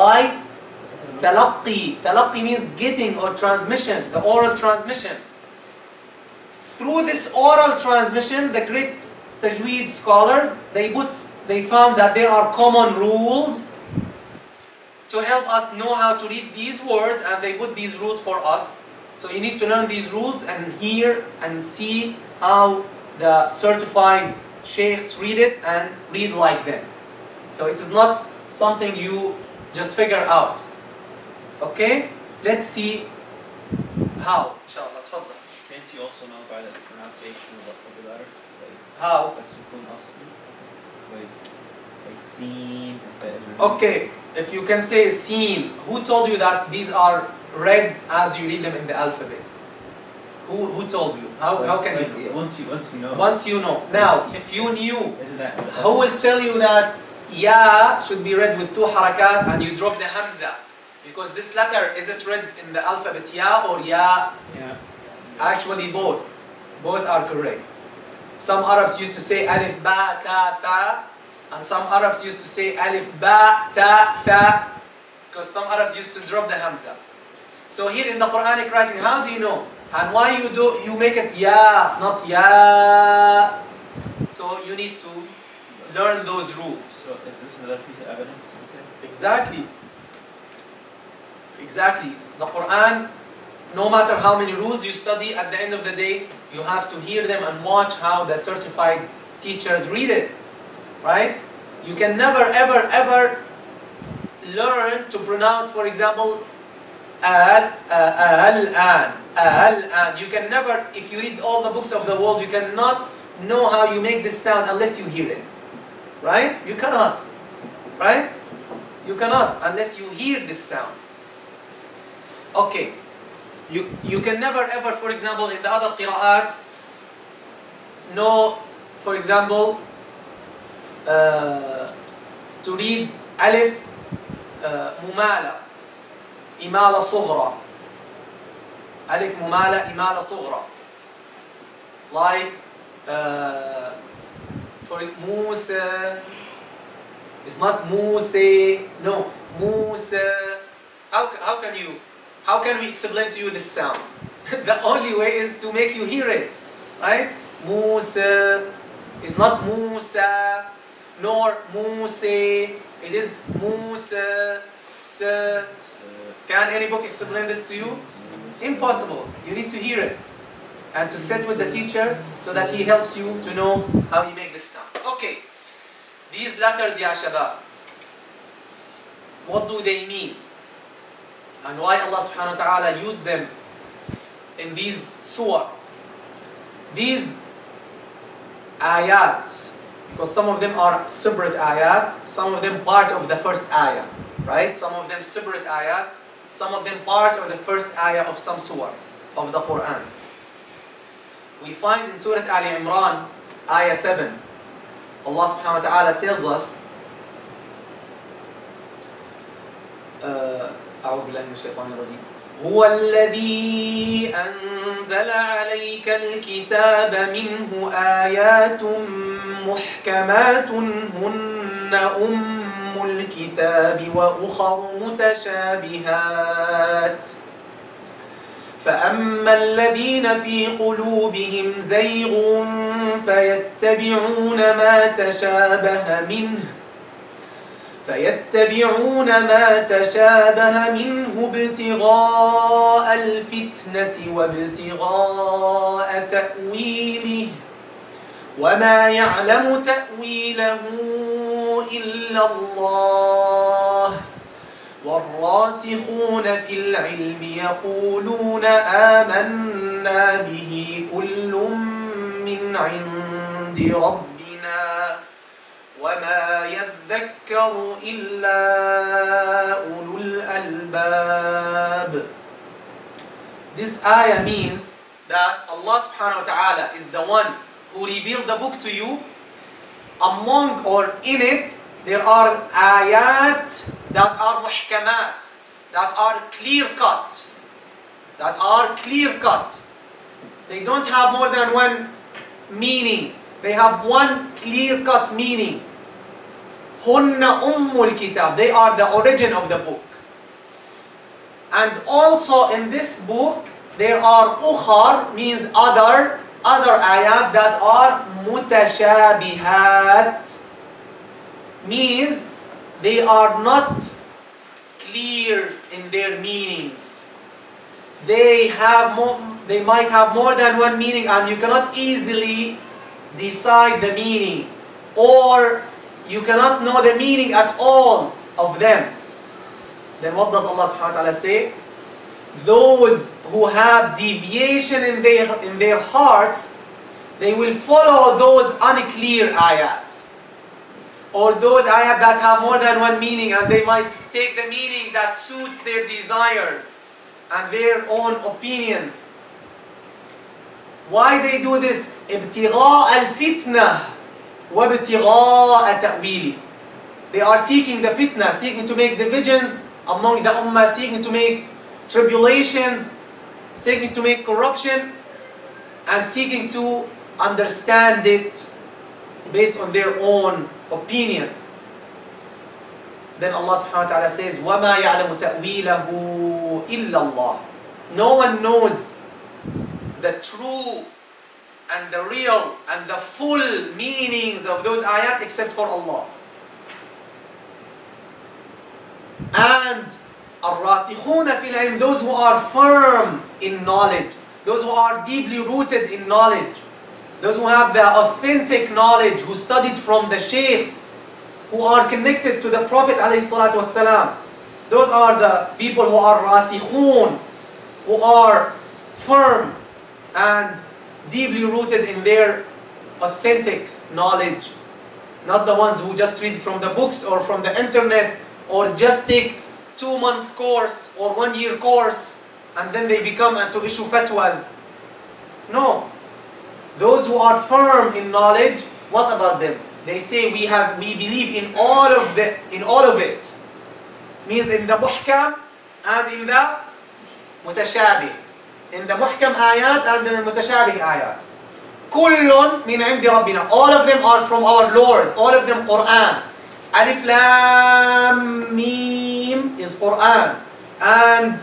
Talaqqi means getting or transmission, the oral transmission. Through this oral transmission, the great Tajweed scholars, they found that there are common rules to help us know how to read these words, and they put these rules for us. So you need to learn these rules and hear and see how the certified sheikhs read it and read like them. So it is not something you just figure out. Okay? Let's see how. Inshallah. Tfadal. Can't you also know by the pronunciation of the letter? How? Like sukun asli. Like seen. Okay, if you can say seen, who told you that these are read as you read them in the alphabet? Who told you? How can you know? Once you know. Once you know. Now, if you knew, Isn't that who will tell you that ya should be read with 2 harakat and you drop the hamza? Because this letter, is it read in the alphabet ya or ya? Yeah. Actually both. Both are correct. Some Arabs used to say alif ba ta tha, and some Arabs used to say alif ba ta tha, because some Arabs used to drop the hamza. So here in the Quranic writing, how do you know? And why you make it ya, not ya? So you need to learn those rules. So is this another piece of evidence? You say? Exactly. Exactly. The Quran, no matter how many rules you study, at the end of the day, you have to hear them and watch how the certified teachers read it. Right? You can never, ever, ever learn to pronounce, for example, الآن. You can never, if you read all the books of the world, you cannot know how you make this sound unless you hear it. Right? You cannot. Right? You cannot unless you hear this sound. Okay. You can never ever, for example, in the other qira'at, know, for example, to read alif mumala, imala sughra. Alif mumala, imala sughra. Like, for Musa, it's not Musa, no, Musa. How can we explain to you this sound? The only way is to make you hear it, right? Musa is not Musa, nor Musa. It is Musa. Can any book explain this to you? Impossible. You need to hear it and to sit with the teacher so that he helps you to know how you make this sound. Okay. These letters, ya shabab, what do they mean? And why Allah subhanahu wa ta'ala used them in these surah? These ayat, because some of them are separate ayat, some of them part of the first ayah, right? Some of them separate ayat, some of them part of the first ayah of some surah of the Quran. We find in Surah Ali Imran, ayah 7, Allah subhanahu wa ta'ala tells us, أعوذ بالله من الشيطان الرجيم هو الذي أنزل عليك الكتاب منه آيات محكمات هن أم الكتاب وأخر متشابهات فأما الذين في قلوبهم زيغ فيتبعون ما تشابه منه ابتغاء الفتنة وابتغاء تأويله وما يعلم تأويله إلا الله والراسخون في العلم يقولون آمنا به كل من عند ربنا وما يذكر إلا أولو الألباب. This ayah means that Allah subhanahu wa ta'ala is the one who revealed the book to you. Among or in it there are ayat that are muhkamat, that are clear cut. They don't have more than one meaning. They have one clear cut meaning. Hunna ummul kitab. They are the origin of the book. And also in this book there are ukhar, means other ayat that are mutashabihat, means they are not clear in their meanings. They might have more than one meaning and you cannot easily decide the meaning, or you cannot know the meaning at all of them. Then what does Allah subhanahu wa ta'ala say? Those who have deviation in their hearts, they will follow those unclear ayat, or those ayat that have more than one meaning, and they might take the meaning that suits their desires and their own opinions. Why they do this? ابتغاء الفتنة وابتغاء تأويله. They are seeking the fitna, seeking to make divisions among the ummah, seeking to make tribulations, seeking to make corruption, and seeking to understand it based on their own opinion. Then Allah subhanahu wa ta'ala says, وَمَا يَعْلَمُ تَأْوِيلَهُ إِلَّا اللَّهِ. No one knows the true and the real and the full meanings of those ayat except for Allah. And الراسخون في العلم, those who are firm in knowledge, those who are deeply rooted in knowledge, those who have the authentic knowledge, who studied from the sheikhs, who are connected to the Prophet ﷺ, those are the people who are rasikhun, who are firm and deeply rooted in their authentic knowledge, not the ones who just read from the books or from the internet or just take 2-month course or 1-year course and then they become to issue fatwas. No. Those who are firm in knowledge, what about them? They say we believe in all of it. Means in the muhkam and in the mutashabih. In the muhkam ayat and in the mutashabih ayat. Kullun min indi rabbina. All of them are from our Lord. All of them Quran. Alif Lam Mim is Quran. And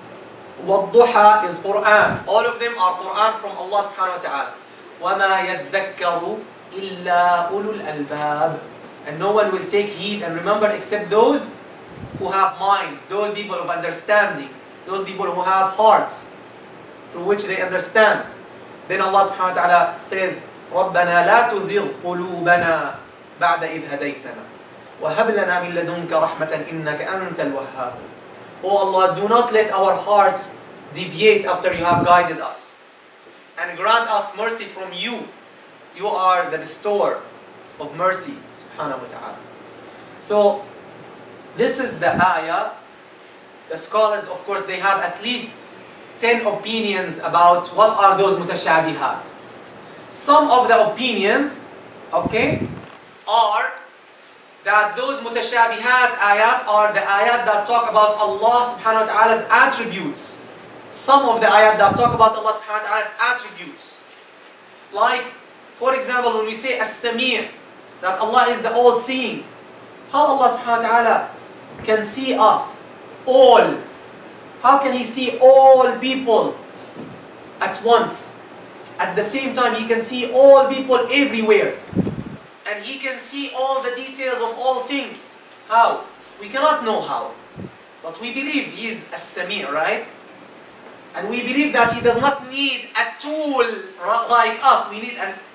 Wadduha is Quran. All of them are Quran from Allah subhanahu wa ta'ala. وَمَا يَذَّكَّرُ إِلَّا أُولُو الْأَلْبَابِ. And no one will take heed and remember except those who have minds, those people of understanding, those people who have hearts through which they understand. Then Allah subhanahu wa ta'ala says, رَبَّنَا لَا تُزِغْ قُلُوبَنَا بَعْدَ إِذْ هَدَيْتَنَا وَهَبْ لَنَا مِن لَدُنْكَ رَحْمَةً إِنَّكَ أَنْتَ الْوَهَّابُ. Oh Allah, do not let our hearts deviate after you have guided us. And grant us mercy from you. You are the bestower of mercy, subhanahu wa ta'ala. So, this is the ayah. The scholars, of course, they have at least 10 opinions about what are those mutashabihat. Some of the opinions, okay, are that those mutashabihat ayat are the ayat that talk about Allah subhanahu wa ta'ala's attributes. Some of the ayat that talk about Allah subhanahu wa ta'ala's attributes. Like, for example, when we say as-sami', that Allah is the all-seeing. How Allah subhanahu wa ta'ala can see us all? How can He see all people at once? At the same time, He can see all people everywhere. And He can see all the details of all things. How? We cannot know how. But we believe He is as-sami', right? And we believe that He does not need a tool like us. We need an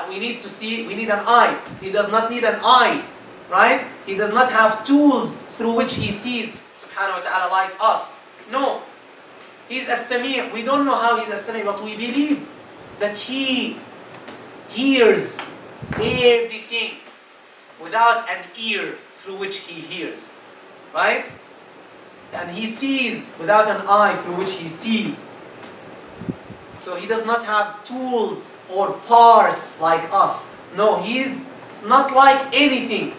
eye. He does not need an eye, right? He does not have tools through which He sees, subhanahu wa ta'ala, like us. No. He's as-sami'. We don't know how He's as-sami', but we believe that He hears everything without an ear through which He hears, right? And He sees without an eye through which He sees. So He does not have tools or parts like us. No, He is not like anything.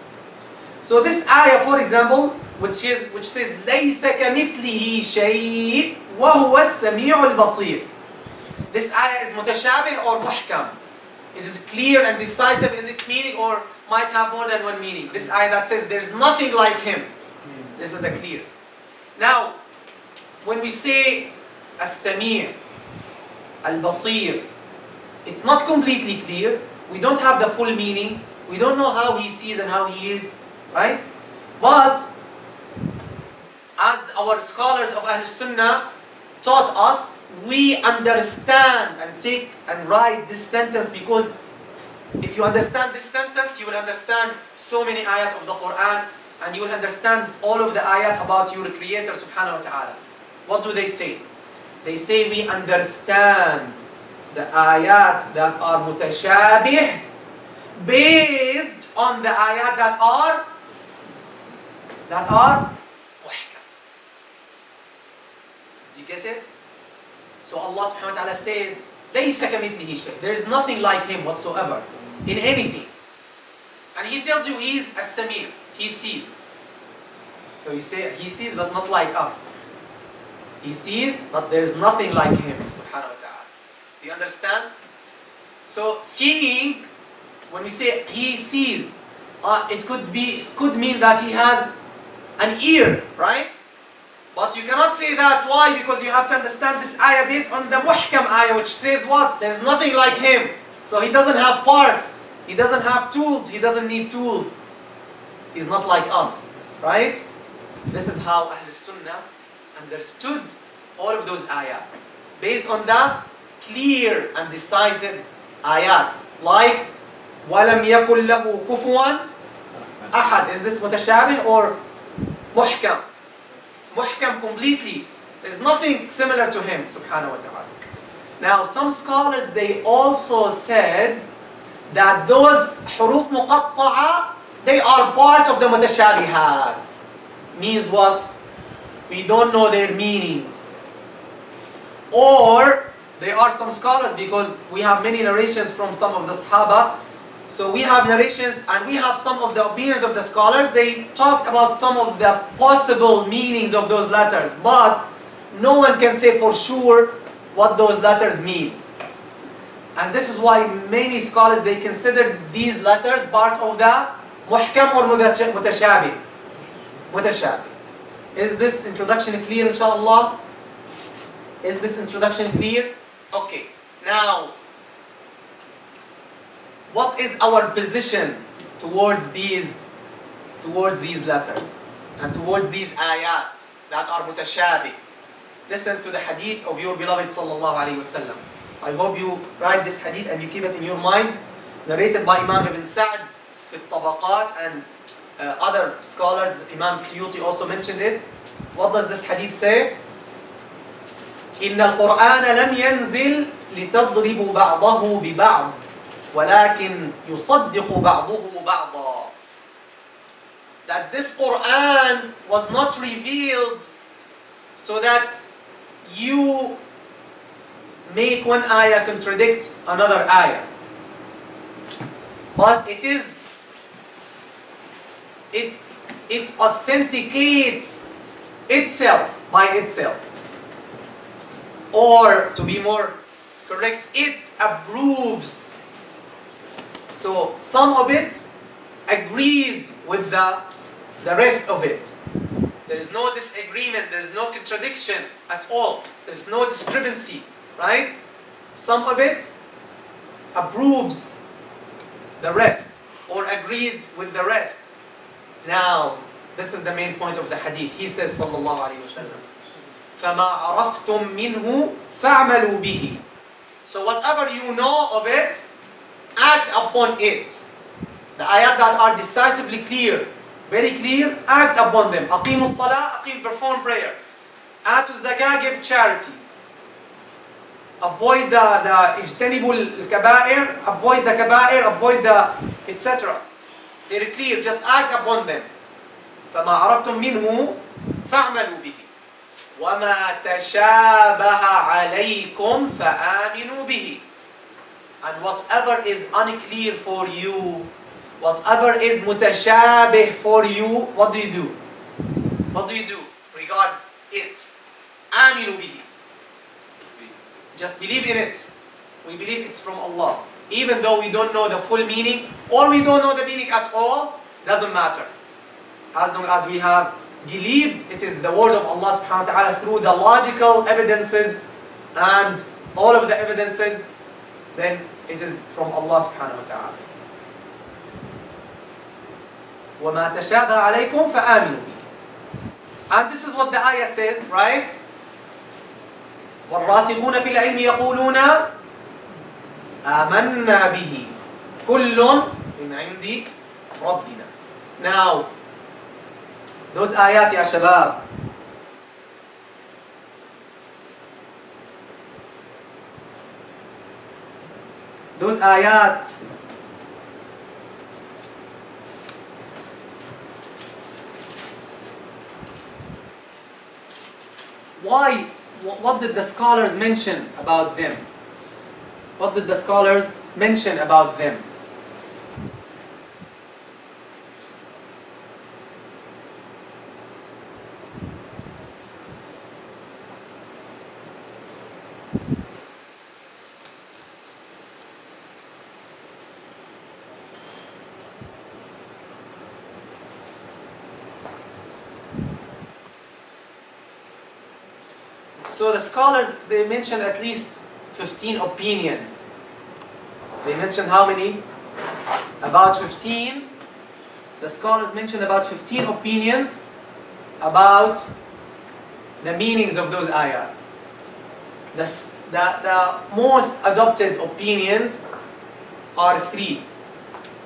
So this ayah, for example, which says لَيْسَ كَمِثْلِهِ شَيْءٍ وَهُوَ السَّمِيعُ الْبَصِيرُ. This ayah is mutashabih or muhkam. It is clear and decisive in its meaning, or might have more than one meaning. This ayah that says there is nothing like Him. This is a clear. Now, when we say as-sami', al-basir, it's not completely clear. We don't have the full meaning. We don't know how He sees and how He hears, right? But as our scholars of Ahl Sunnah taught us, we understand and take and write this sentence, because if you understand this sentence, you will understand so many ayat of the Quran, and you will understand all of the ayat about your Creator subhanahu wa ta'ala. What do they say? They say we understand the ayat that are mutashabih based on the ayat that are muhkam. Did you get it? So Allah subhanahu wa ta'ala says, لَيْسَ كَمِثْلِهِ شَيْءٍ. There is nothing like Him whatsoever in anything. And He tells you He is as-sami'. He sees. So you say He sees but not like us. He sees but there is nothing like Him subhanahu wa ta'ala. Do you understand? So seeing, when we say He sees, it could mean that He has an ear, right? But you cannot say that. Why? Because you have to understand this ayah based on the muhkam ayah, which says what? There's nothing like Him. So He doesn't have parts. He doesn't have tools. He doesn't need tools. He's not like us, right? This is how Ahl Sunnah understood all of those ayat, based on the clear and decisive ayat, like وَلَمْ يَكُنْ لَهُ كُفُوًا أَحَدٍ. Is this mutashabih or muhkam? It's muhkam completely. There's nothing similar to him, subhanahu wa ta'ala. Now, some scholars, they also said that those huruf muqatta'a, they are part of the mutashabihat. Means what? We don't know their meanings. Or, there are some scholars, because we have many narrations from some of the Sahaba, so we have narrations and we have some of the opinions of the scholars. They talked about some of the possible meanings of those letters, but no one can say for sure what those letters mean. And this is why many scholars, they consider these letters part of the muhkam or mutashabih. Mutashabih. Is this introduction clear, inshallah? Is this introduction clear? Okay. Now, what is our position towards these letters and towards these ayat that are mutashabih? Listen to the hadith of your beloved sallallahu alaihi wasallam. I hope you write this hadith and you keep it in your mind. Narrated by Imam Ibn Sa'd fi al-Tabaqat, and other scholars, Imam Suyuti also mentioned it. What does this hadith say? إن القرآن لم ينزل لتضرب بعضه ببعض ولكن يصدق بعضه بعضا. That this Quran was not revealed so that you make one ayah contradict another ayah, but it authenticates itself by itself, or to be more correct, it approves. So some of it agrees with the rest of it. There is no disagreement, there is no contradiction at all, there is no discrepancy, right? Some of it approves the rest or agrees with the rest. Now, this is the main point of the hadith. He says, sallallahu alayhi wa sallam, فَمَا عَرَفْتُم مِّنْهُ فَاعْمَلُوا بِهِ. So whatever you know of it, act upon it. The ayat that are decisively clear, very clear, act upon them. أقيموا الصلاة, perform prayer. آتوا الزكاة, give charity. Avoid the اجتنبوا الكبائر, avoid the kabair, avoid the etc. They're clear, just act upon them. فَمَا عَرَفْتُم مِّنْهُ فَاعْمَلُوا بِهِ وَمَا تَشَابَهَ عَلَيْكُمْ فَآمِنُوا بِهِ. And whatever is unclear for you, whatever is mutashabih for you, what do you do? What do you do regard it? آمِنُوا بِهِ. Just believe in it. We believe it's from Allah. Even though we don't know the full meaning, or we don't know the meaning at all, doesn't matter. As long as we have believed it is the word of Allah subhanahu wa ta'ala through the logical evidences and all of the evidences, then it is from Allah subhanahu wa ta'ala. وَمَا تَشَابَهَ عَلَيْكُمْ فَآمِنُوا بِهِ. And this is what the ayah says, right? وَالرَّاسِخُونَ فِي الْعِلْمِ يَقُولُونَ آمَنَّا بِهِ كُلٌّ مِنْ عِنْدِ رَبِّنَا. Now, those ayat, ya shabab, those ayat, why? What did the scholars mention about them? What did the scholars mention about them? So the scholars, they mention at least 15 opinions. They mention how many? About 15. The scholars mention about 15 opinions about the meanings of those ayats. The most adopted opinions are 3.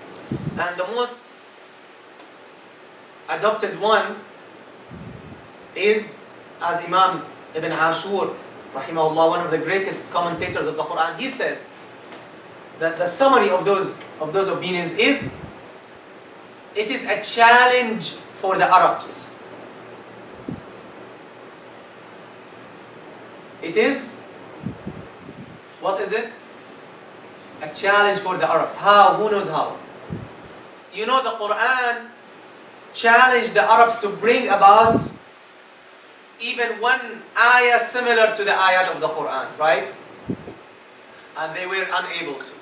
And the most adopted one is, as Imam Ibn Ashur, rahimahullah, one of the greatest commentators of the Quran, he says that the summary of those opinions is, it is a challenge for the Arabs. It is, what is it? A challenge for the Arabs. How? Who knows how? You know, the Quran challenged the Arabs to bring about even one ayah similar to the ayat of the Quran, right? And they were unable to.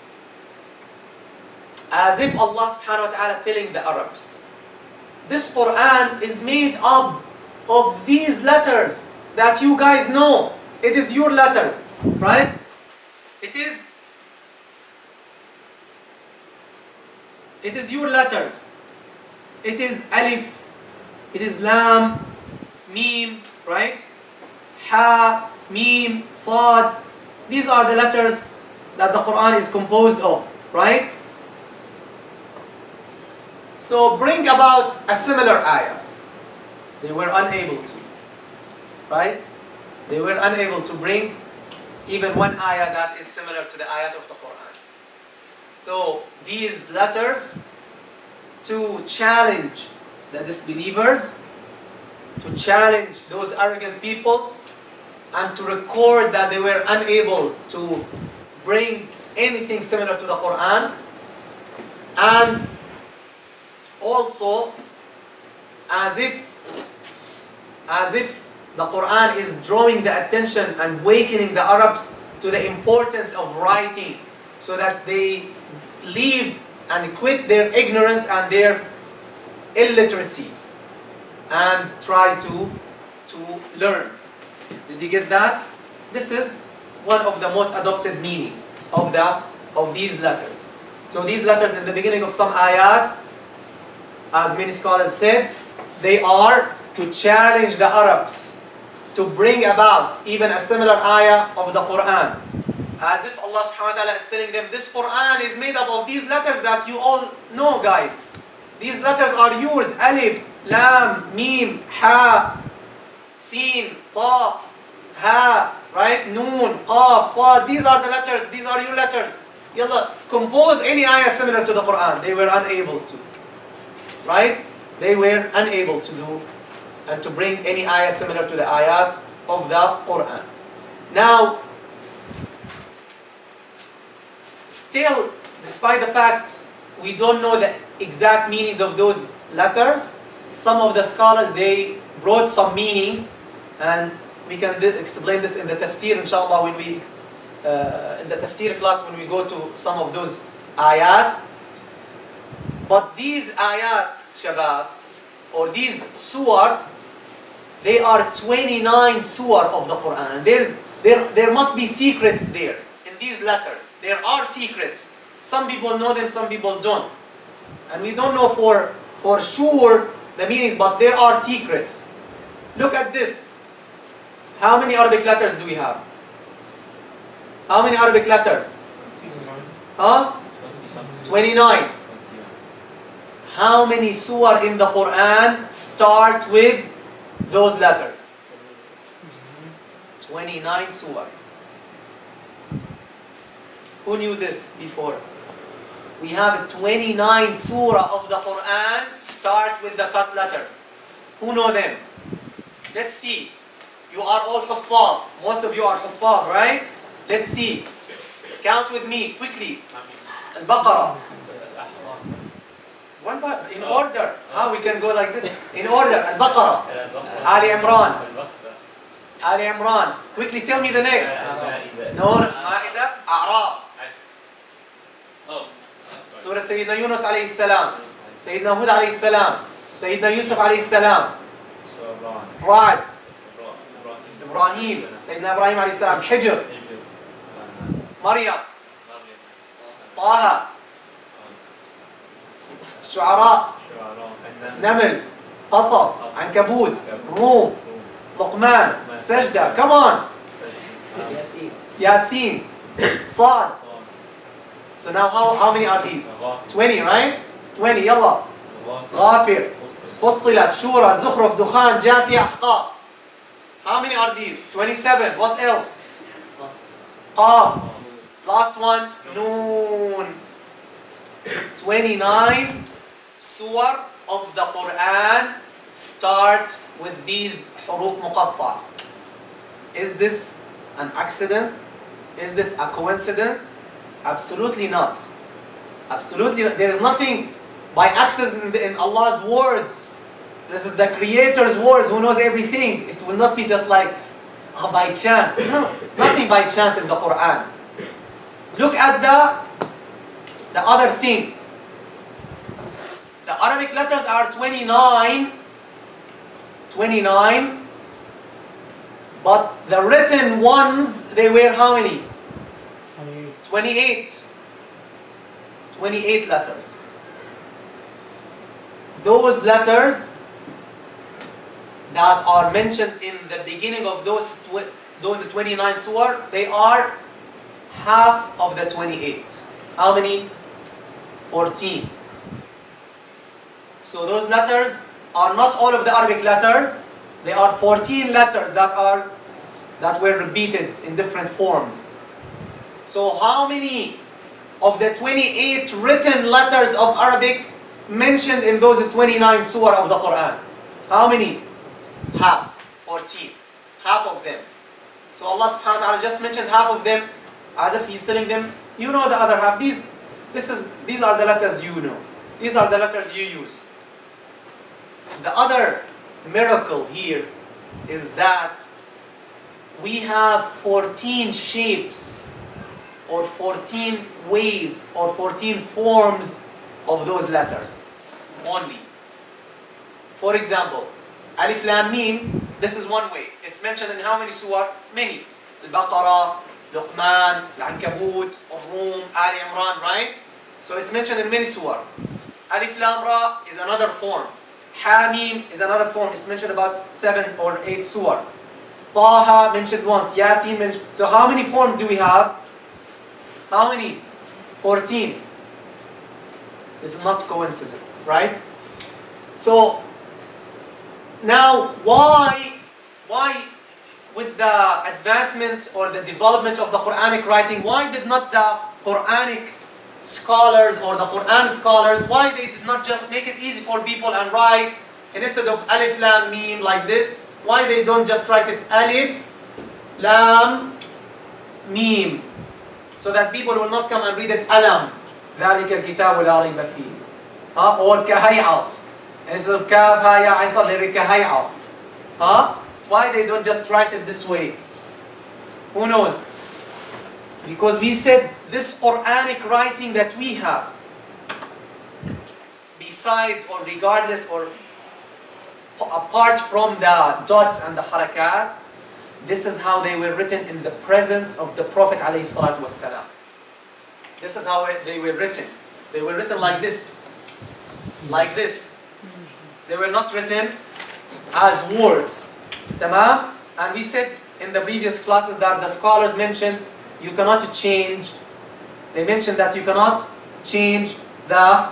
As if Allah subhanahu wa ta'ala telling the Arabs, this Quran is made up of these letters that you guys know. It is your letters, right? It is your letters. It is alif, it is lam, mim, right? Ha, mim, sad. These are the letters that the Quran is composed of, right? So bring about a similar ayah. They were unable to, right? They were unable to bring even one ayah that is similar to the ayat of the Quran. So these letters, to challenge the disbelievers, to challenge those arrogant people, and to record that they were unable to bring anything similar to the Quran, and also as if the Quran is drawing the attention and awakening the Arabs to the importance of writing, so that they leave and quit their ignorance and their illiteracy and try to learn. Did you get that? This is one of the most adopted meanings of these letters. So these letters in the beginning of some ayat, as many scholars said, they are to challenge the Arabs to bring about even a similar ayah of the Quran. As if Allah subhanahu wa ta'ala is telling them, this Quran is made up of these letters that you all know, guys. These letters are yours. Alif, Lam, Mim, Ha, Sin, Ta, Ha, right? Noon, Qaf, Sad. These are the letters. These are your letters. Yalla, compose any ayah similar to the Quran. They were unable to. Right? They were unable to do and to bring any ayah similar to the ayat of the Quran. Now, still, despite the fact we don't know the exact meanings of those letters, some of the scholars, they brought some meanings, and we can explain this in the tafsir, inshallah, when we in the tafsir class, when we go to some of those ayat. But these ayat, shabab, or these surah, they are 29 surah of the Quran. There must be secrets there in these letters. There are secrets. Some people know them, some people don't. And we don't know for sure the meanings, but there are secrets. Look at this. How many Arabic letters do we have? How many Arabic letters? Huh? 29. How many surah in the Quran start with those letters? 29 surah. Who knew this before? We have 29 surah of the Quran start with the cut letters. Who know them? Let's see. You are all huffaz. Most of you are huffaz, right? Let's see. Count with me quickly. Al-Baqarah. One by, in order. How we can go like this? In order. Al-Baqarah. Ali Imran. Ali Imran. Quickly tell me the next. No, Ma'idah. A'raf. Surah Sayyidina Yunus alayhi salam. Sayyidina Hud alayhi salam. Sayyidina Yusuf alayhi salam. Ra'd. Ibrahim. Sayyidina Ibrahim alayhi salam. Hijr. Maryam. Taha. Shu'ara. Naml. Qasas. Ankabut. Rum. Luqman. Sajda. Come on. Yasin. Sad. So now how many are these? 20, right? 20, yalla. Ghafir. Fussilat. Shura. Zukhruf. Dukhan. Jathiyah. Ahqaf. How many are these? 27. What else? Qaf. Last one, Noon. 29 surah of the Quran start with these huruf muqatta. Is this an accident? Is this a coincidence? Absolutely not. Absolutely not. There is nothing by accident in Allah's words. This is the Creator's words who knows everything. It will not be just like by chance. No, nothing by chance in the Quran. Look at the other thing. The Arabic letters are 29, but the written ones, they were how many? 28. 28 letters. Those letters that are mentioned in the beginning of those 29 surah, they are half of the 28. How many? 14. So those letters are not all of the Arabic letters. They are 14 letters that were repeated in different forms. So how many of the 28 written letters of Arabic mentioned in those 29 surah of the Quran? How many? Half. 14. Half of them. So Allah subhanahu wa ta'ala just mentioned half of them as if He's telling them, you know the other half. These are the letters you know. These are the letters you use. The other miracle here is that we have 14 shapes or 14 ways or 14 forms of those letters only. For example, Alif Lam Mim, this is one way. It's mentioned in how many surah? Many. Al-Baqarah, Luqman, Al-Ankabut, Al-Rum, Ali Imran, right? So it's mentioned in many surah. Alif Lam Ra is another form. Hamim is another form. It's mentioned about 7 or 8 surah. Taha mentioned once. Yasin mentioned. So how many forms do we have? How many? 14. This is not coincidence, right? So now why with the advancement or the development of the Quranic writing, why did not the Quranic scholars or the Quran scholars, why they did not just make it easy for people and write, and instead of Alif Lam Mim like this, why they don't just write it Alif Lam Mim, so that people will not come and read it Alam ذلك الكتاب لا ريب فيه, or كهيعص, instead of Kaf Ha Ya Ain Sad they read كهيعص. Why they don't just write it this way? Who knows? Because we said this Quranic writing that we have, besides or regardless or apart from the dots and the harakat, this is how they were written in the presence of the Prophet ﷺ. This is how they were written. They were written like this. Like this. They were not written as words. Tamam? And we said in the previous classes that the scholars mentioned you cannot change, they mentioned that you cannot change the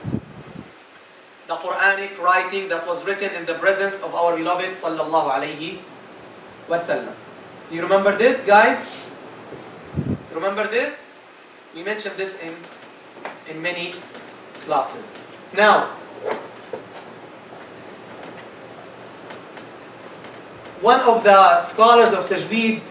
Quranic writing that was written in the presence of our beloved sallallahu alayhi wasallam. Do you remember this, guys? You remember this? We mentioned this in many classes. Now, one of the scholars of Tajweed,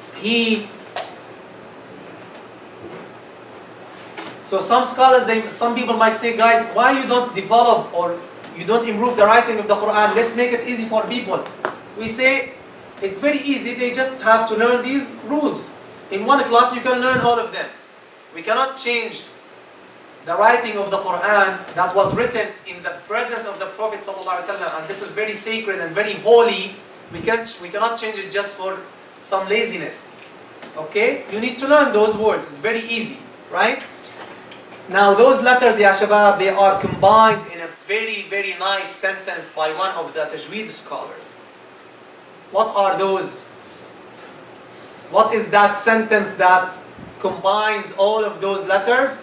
so some scholars, some people might say, guys, why you don't develop or you don't improve the writing of the Quran? Let's make it easy for people. We say, it's very easy, they just have to learn these rules. In one class you can learn all of them. We cannot change the writing of the Quran that was written in the presence of the Prophet ﷺ, and this is very sacred and very holy. We cannot change it just for some laziness. Okay? You need to learn those words. It's very easy, right? Now those letters, ya shabab, they are combined in a very, very nice sentence by one of the Tajweed scholars. What are those? What is that sentence that combines all of those letters?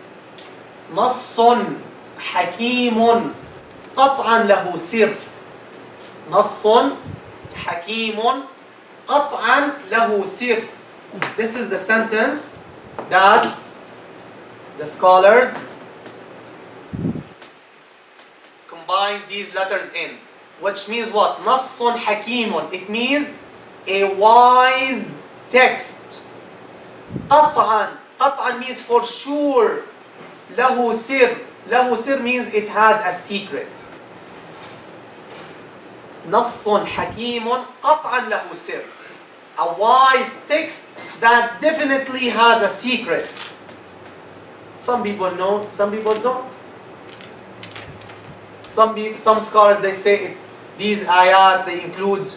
نص حكيم قطعا له سر. نص حكيم قطعا له سر. This is the sentence that the scholars combine these letters in, which means what? نص حكيم. It means a wise text. قطعا. قطعا means for sure. له سر. له سر means it has a secret. نص حكيم قطعا له سر. A wise text that definitely has a secret. Some people know, some people don't. Some scholars, they say these ayat, they include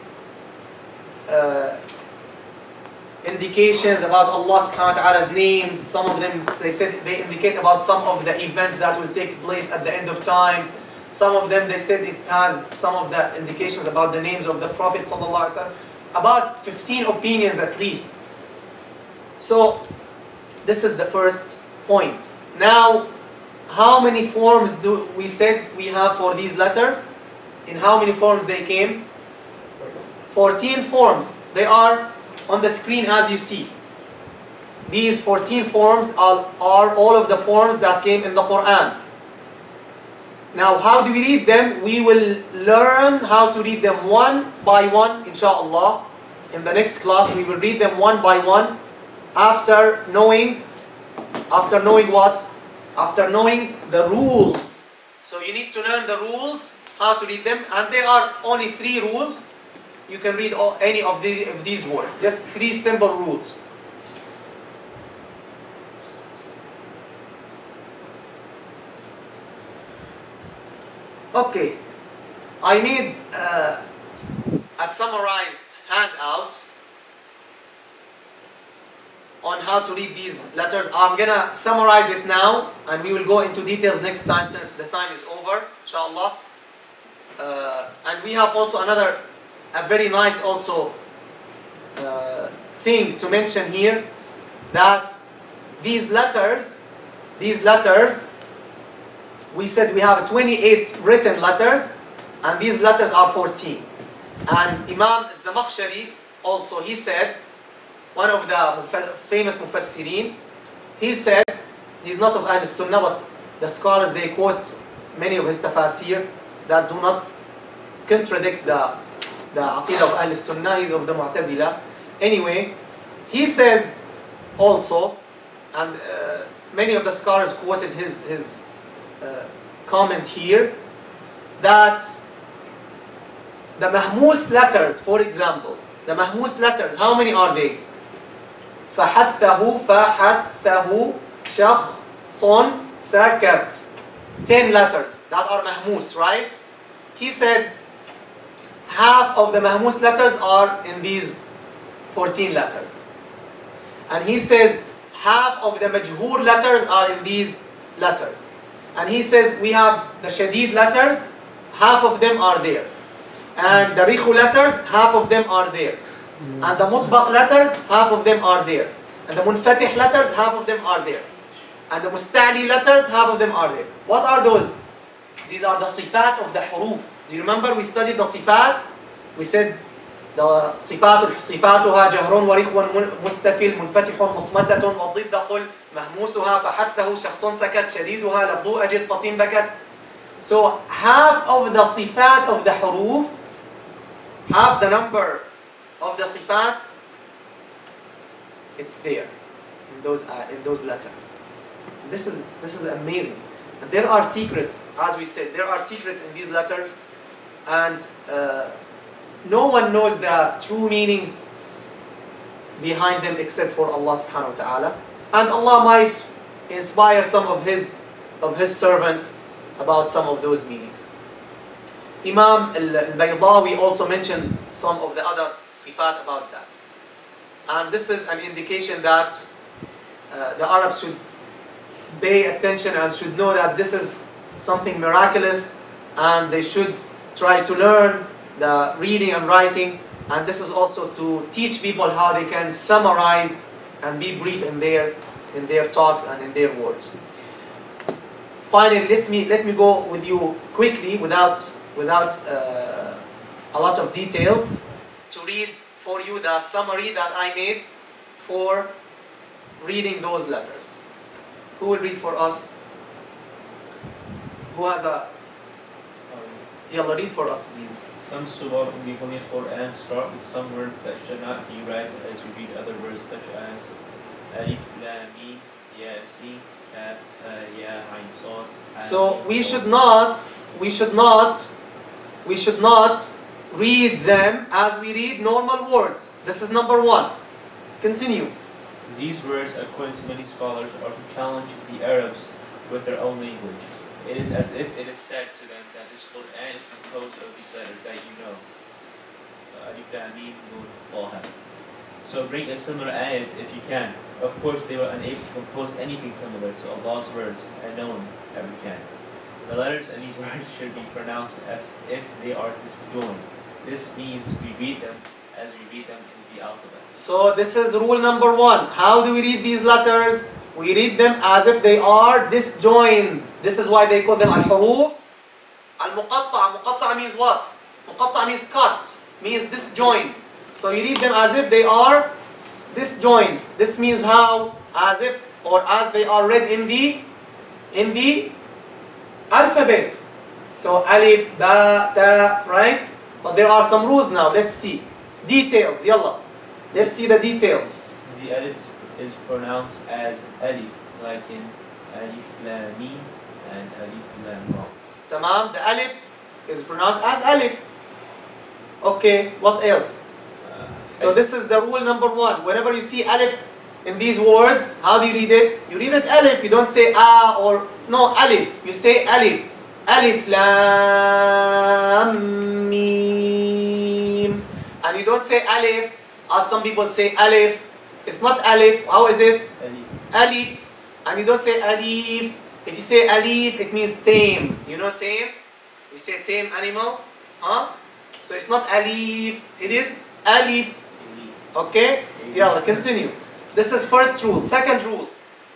indications about Allah subhanahu wa ta'ala's names. Some of them, they said they indicate about some of the events that will take place at the end of time. Some of them, they said it has some of the indications about the names of the Prophet sallallahu alaihi wasallam. About 15 opinions at least. So this is the first point. Now, how many forms do we said we have for these letters? In how many forms they came? 14 forms. They are on the screen as you see. These 14 forms are all of the forms that came in the Quran. Now, how do we read them? We will learn how to read them one by one, inshallah. In the next class, we will read them one by one after knowing what? After knowing the rules. So you need to learn the rules, how to read them, and there are only 3 rules. You can read any of these words. Just 3 simple rules. Okay, I made a summarized handout on how to read these letters. I'm gonna summarize it now, and we will go into details next time since the time is over, inshallah. And we have also a very nice thing to mention here, that these letters, we said we have 28 written letters, and these letters are 14. And Imam al-Zamakhshari also, he said, one of the famous mufassirin, he said, he's not of Ahl Sunnah, but the scholars, they quote many of his tafasir that do not contradict the aqidah of Ahl Sunnah. He's of the Mu'tazila. Anyway, he says also, and many of the scholars quoted his comment here, that the Mahmus letters, for example, the Mahmus letters, how many are they? فحثه شخص سكت. 10 letters that are Mahmus, right? He said half of the Mahmus letters are in these 14 letters. And he says half of the Majhur letters are in these letters. And he says we have the Shadid letters, half of them are there. And the Rikhu letters, half of them are there. And the Mutbaq letters, half of them are there. And the Munfatih letters, half of them are there. And the Musta'li letters, half of them are there. What are those? These are the Sifat of the Huruf. Do you remember we studied the Sifat? We said the صفاتها جهر ورخو مستفل منفتح مصمتة والضد قل مهموسها فحثه شخص سكت شديدها لفظ أجد قطين بكت. So half of the Sifat of the Huruf, half the number of the Sifat, it's there in those letters. This is amazing. And there are secrets, as we said, there are secrets in these letters, and no one knows the true meanings behind them except for Allah subhanahu wa ta'ala. And Allah might inspire some of his servants about some of those meanings. Imam al-Baydawi also mentioned some of the other sifat about that. And this is an indication that the Arabs should pay attention and should know that this is something miraculous, and they should try to learn the reading and writing. And this is also to teach people how they can summarize and be brief in their talks and in their words. Finally, let me go with you quickly without a lot of details to read for you the summary that I made for reading those letters. Who will read for us? Who has a... Yalla, read for us please. Some surah in the Holy Quran start with some words that should not be read as we read other words such as Alif, Lam, Mim, Ya, Sin, Kaf, Ha, Ya, Ain, Sad. So we should not read them as we read normal words. This is number one. Continue. These words, according to many scholars, are to challenge the Arabs with their own language. It is as if it is said to them that this Quran is composed of these letters that you know. Alif, Lam, Mim, Nun, Taha. So bring a similar ayat if you can. Of course, they were unable to compose anything similar to Allah's words, and no one ever can. The letters in these words should be pronounced as if they are disjoined. This means we read them as we read them in the alphabet. So this is rule number one. How do we read these letters? We read them as if they are disjoined. This is why they call them al-huruf al-muqatta'a. Muqatta'a means what? Muqatta'a means cut, means disjoined. So you read them as if they are disjoined. This means how? As if or as they are read in the alphabet. So alif, ba, ta, right? But there are some rules now. Let's see. Details, yalla. Let's see the details. The alif is pronounced as alif, like in Alif Lam Mim and Alif Lam Ra. Tamam, the alif is pronounced as alif. Okay, what else? So this is the rule number one. Whenever you see alif in these words, how do you read it? You read it alif. You don't say a or no alif. You say alif. Alif lam mim. And you don't say alif as some people say alif. It's not alif. How is it? Alif. Alif. And you don't say alif. If you say alif, it means tame. You know tame? We say tame animal. Huh? So it's not alif. It is alif. Okay? Yeah, continue. This is first rule. Second rule.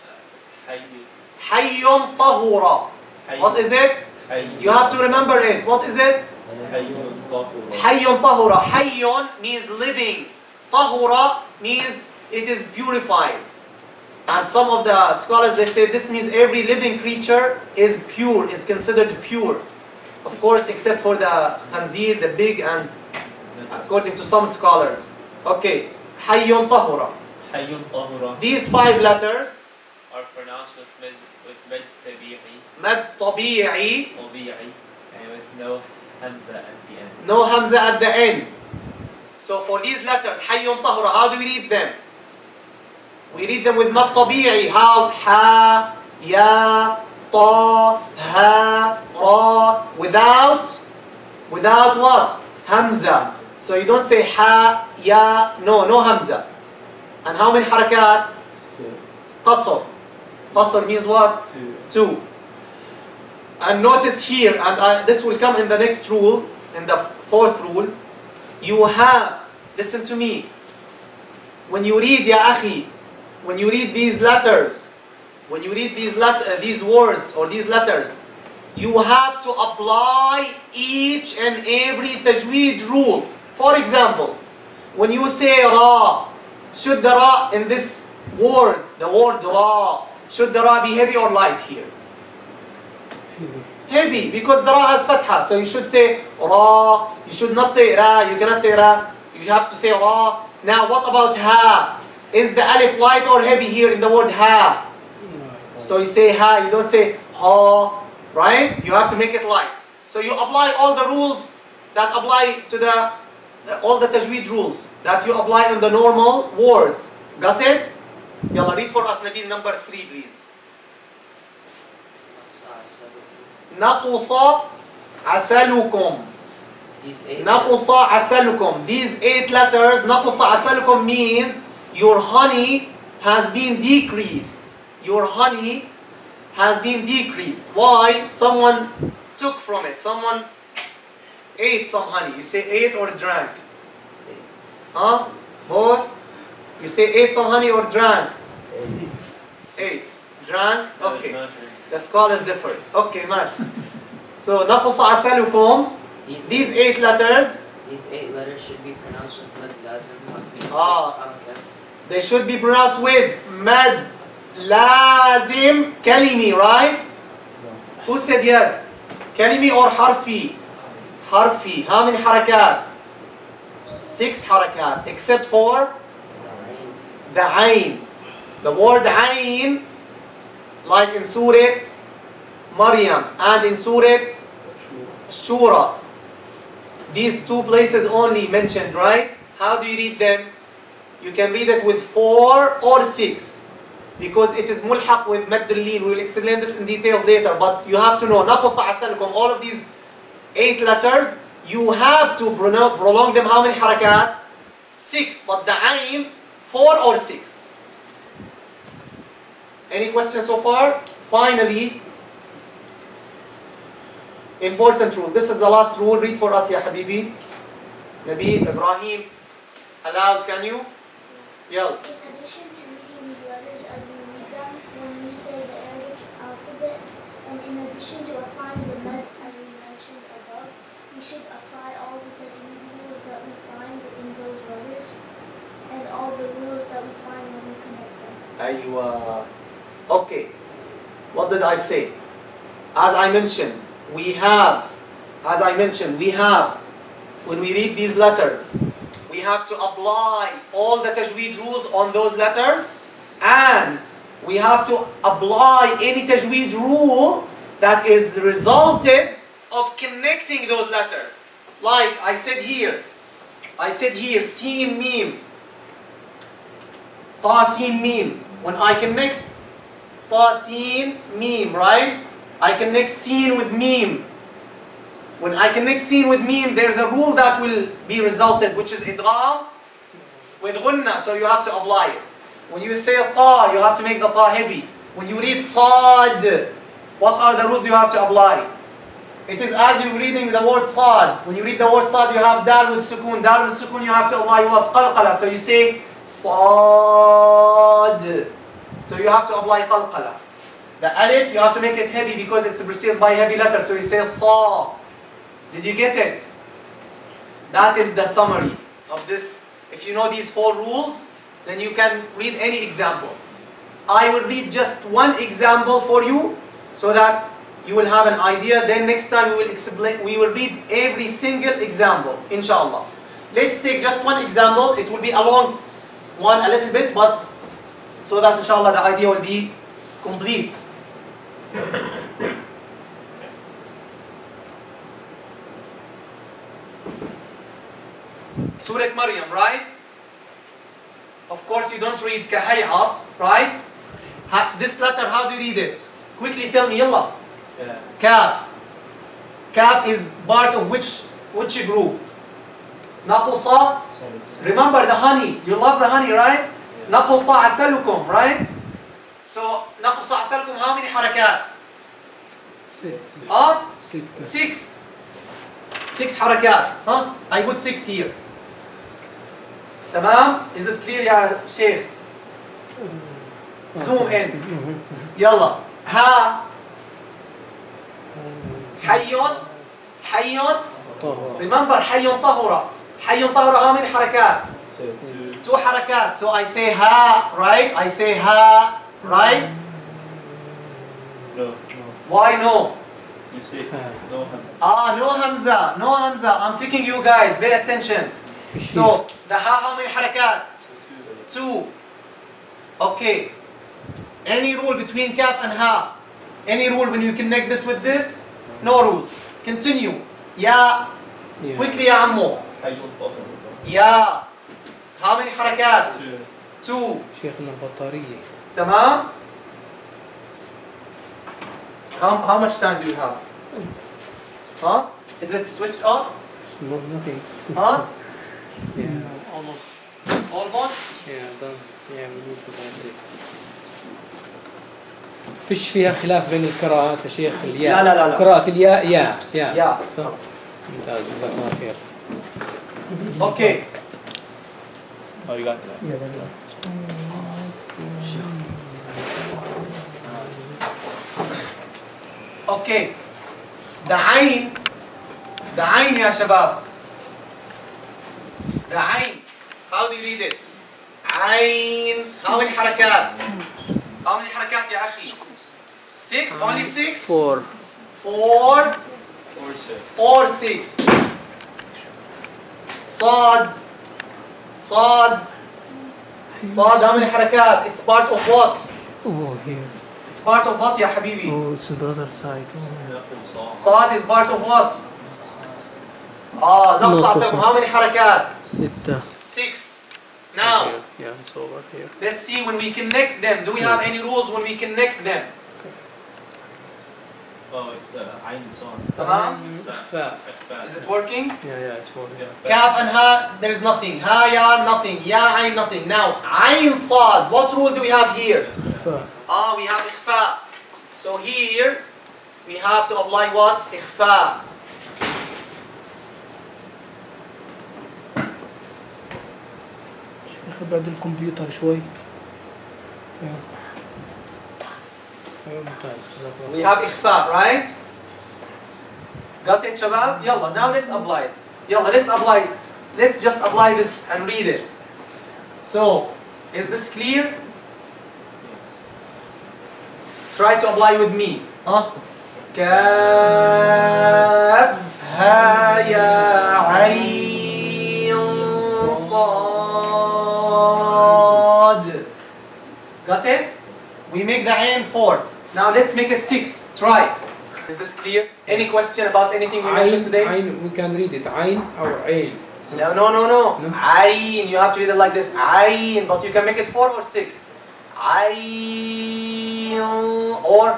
Hayyun tahura. What is it? You have to remember it. What is it? Hayyun tahura. Hayyun means living. Tahura means it is purified. And some of the scholars, they say this means every living creature is pure, is considered pure. Of course, except for the khanzir, the pig, and according to some scholars. Okay, Hayyun Tahura. Hayyun Tahura. These 5 letters are pronounced with mad tabi'i, mad tabi'i, and with no hamza at the end. No hamza at the end. So for these letters, Hayyun Tahura, how do we read them? We read them with mad tabi'i. How? Ha, ya, ta, ha, ra. Without what? Hamza. So you don't say ha, ya, no hamza. And how many harakat? Qasr. Qasr means what? 2. And notice here, and this will come in the next rule, in the 4th rule. You have, listen to me, when you read, ya akhi, when you read these letters, when you read these words or these letters, you have to apply each and every tajweed rule. For example, when you say ra, should the ra in this word, the word ra, should the ra be heavy or light here? Heavy, because the ra has fatha, so you should say ra. You should not say ra. You cannot say ra. You have to say ra. Now, what about ha? Is the alif light or heavy here in the word ha? So you say ha. You don't say ha, right? You have to make it light. So you apply all the rules that apply to the all the tajweed rules that you apply in the normal words. Got it? Yalla, read for us Nabil number 3, please. Naqusa asalukum. Naqusa asalukum. These 8 letters, Naqusa asalukum means your honey has been decreased. Your honey has been decreased. Why? Someone took from it. Someone ate some honey. You say ate or drank? Huh? Both? You say ate some honey or drank? Ate. Drank? Okay. The scholars differ. Okay, much. So, Naqusa asalukum, these 8 letters, These 8 letters should be pronounced with mad lazim. They should be pronounced with mad lazim kalimi, right? Who said yes? Kalimi or harfi? Harfi. How many harakat? 6 harakat, except for the ayn. The word ayn, like in Surah Maryam and in Surah Shura. These 2 places only mentioned, right? How do you read them? You can read it with 4 or 6 because it is mulhaq with madd al-lin. We will explain this in details later, but you have to know naqasa asalkum, all of these 8 letters, you have to prolong them. How many harakat? 6, but the ayn 4 or 6. Any questions so far? Finally, important rule. This is the last rule. Read for us, ya Habibi. Nabi Ibrahim. Aloud, can you? Yell. In addition to reading these letters as we read them when you say the Arabic alphabet, and in addition to applying the med as we mentioned above, we should apply all the tajweed rules that we find in those letters and all the rules that we find when we connect them. Aywa. Okay. What did I say? As I mentioned, we have, when we read these letters, we have to apply all the tajweed rules on those letters, and we have to apply any tajweed rule that is resulted of connecting those letters. Like I said here, sin mim, ta sin mim. When I connect ta sin mim, right? I connect sin with mim. When I connect sin with mim, there's a rule that will be resulted, which is idgham with ghunna, so you have to apply it. When you say ta, you have to make the ta heavy. When you read sad, what are the rules you have to apply? It is as you're reading the word sad. When you read the word sad, you have dal with sukun. Dal with sukun, you have to apply what? Qalqala. So you say sad. So you have to apply qalqala. The alif, you have to make it heavy because it's preceded by heavy letters. So you say sa. Did you get it? That is the summary of this. If you know these 4 rules, then you can read any example. I will read just one example for you so that you will have an idea. Then next time we will read every single example, inshallah. Let's take just one example. It will be a long one a little bit, but so that inshallah the idea will be complete. Surah Maryam, right? Of course you don't read kahayas, right? This letter, how do you read it? Quickly tell me, yalla. Kaf. Kaf is part of which group? Naqusa. Remember the honey. You love the honey, right? Naqusa asalukum, right? So naqusa asalukum, how many harakat? 6. 6 harakat. I put 6 here. Tamam? Is it clear, ya Sheikh? Zoom in. Yalla. Ha. Hayyun. Remember hayyun tahura. Hayyun tahura, how many harakat? 2 harakat. So I say ha, right? I say ha, right? No. Why no? You say no hamza. No hamza. No hamza. I'm taking you guys. Pay attention. So the ha, how many harakat? 2. Okay. Any rule between kaf and ha? Any rule when you connect this with this? No rules. Continue. Ya. Quickly, ya ammo. Ya. How many harakat? 2. شيخنا البطارية. Tamam? How much time do you have? Is it switched off? Nothing. Yeah. Almost. Almost? Yeah, done. Yeah, we need to buy it. فيش فيها خلاف بين القراءات يا شيخ الياء. لا. قراءة الياء يا. ممتاز، جزاك الله خير. Okay. Oh, you got that. Okay. The ayn يا شباب. The عين. How do you read it? عين. How many حركات? How many حركات يا أخي? 6? Only 6? 4. 4 Or 6. or 6. صاد. صاد. صاد how many حركات? It's part of what? Oh, here. It's part of what يا حبيبي? Oh, it's the other side. Oh, نقول صاد. صاد is part of what? نقص عصبهم how many حركات? 6. 6. Now, Yeah, it's over here. let's see when we connect them. Do we have any rules when we connect them? Oh, the عين صاد. تمام? إخفاء. إخفاء. Is it working? Yeah, it's working. كاف and ha, there is nothing. Ha, ya, nothing. Ya, ayn, nothing. Now, ayn, sad. What rule do we have here? إخفاء. We have ikhfa. So here, we have to apply what? Ikhfa. شيخ بعد الكمبيوتر شوي. أيوة ممتاز جزاك الله. We have ikhfa, right? Got it, shabab? Yalla, now let's apply it. Yalla, let's apply it. Let's just apply this and read it. So, is this clear? Try to apply with me. كاف ها يا عين صاد. Got it? We make the ain 4. Now let's make it 6. Try. Is this clear? Any question about anything we mentioned today? عين, we can read it. عين أو عين. No. Ayn. You have to read it like this. Ayn. But you can make it 4 or 6. Ayn or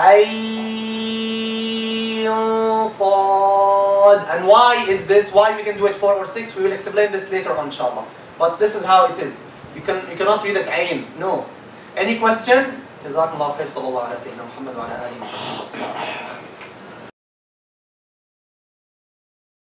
Ayn Sad. And why is this? Why we can do it 4 or 6? We will explain this later on, inshallah. But this is how it is. You cannot read it Ayn. No. Any question? جزاكم الله خير صلى الله على سيدنا محمد وعلى آله وصحبه وسلم.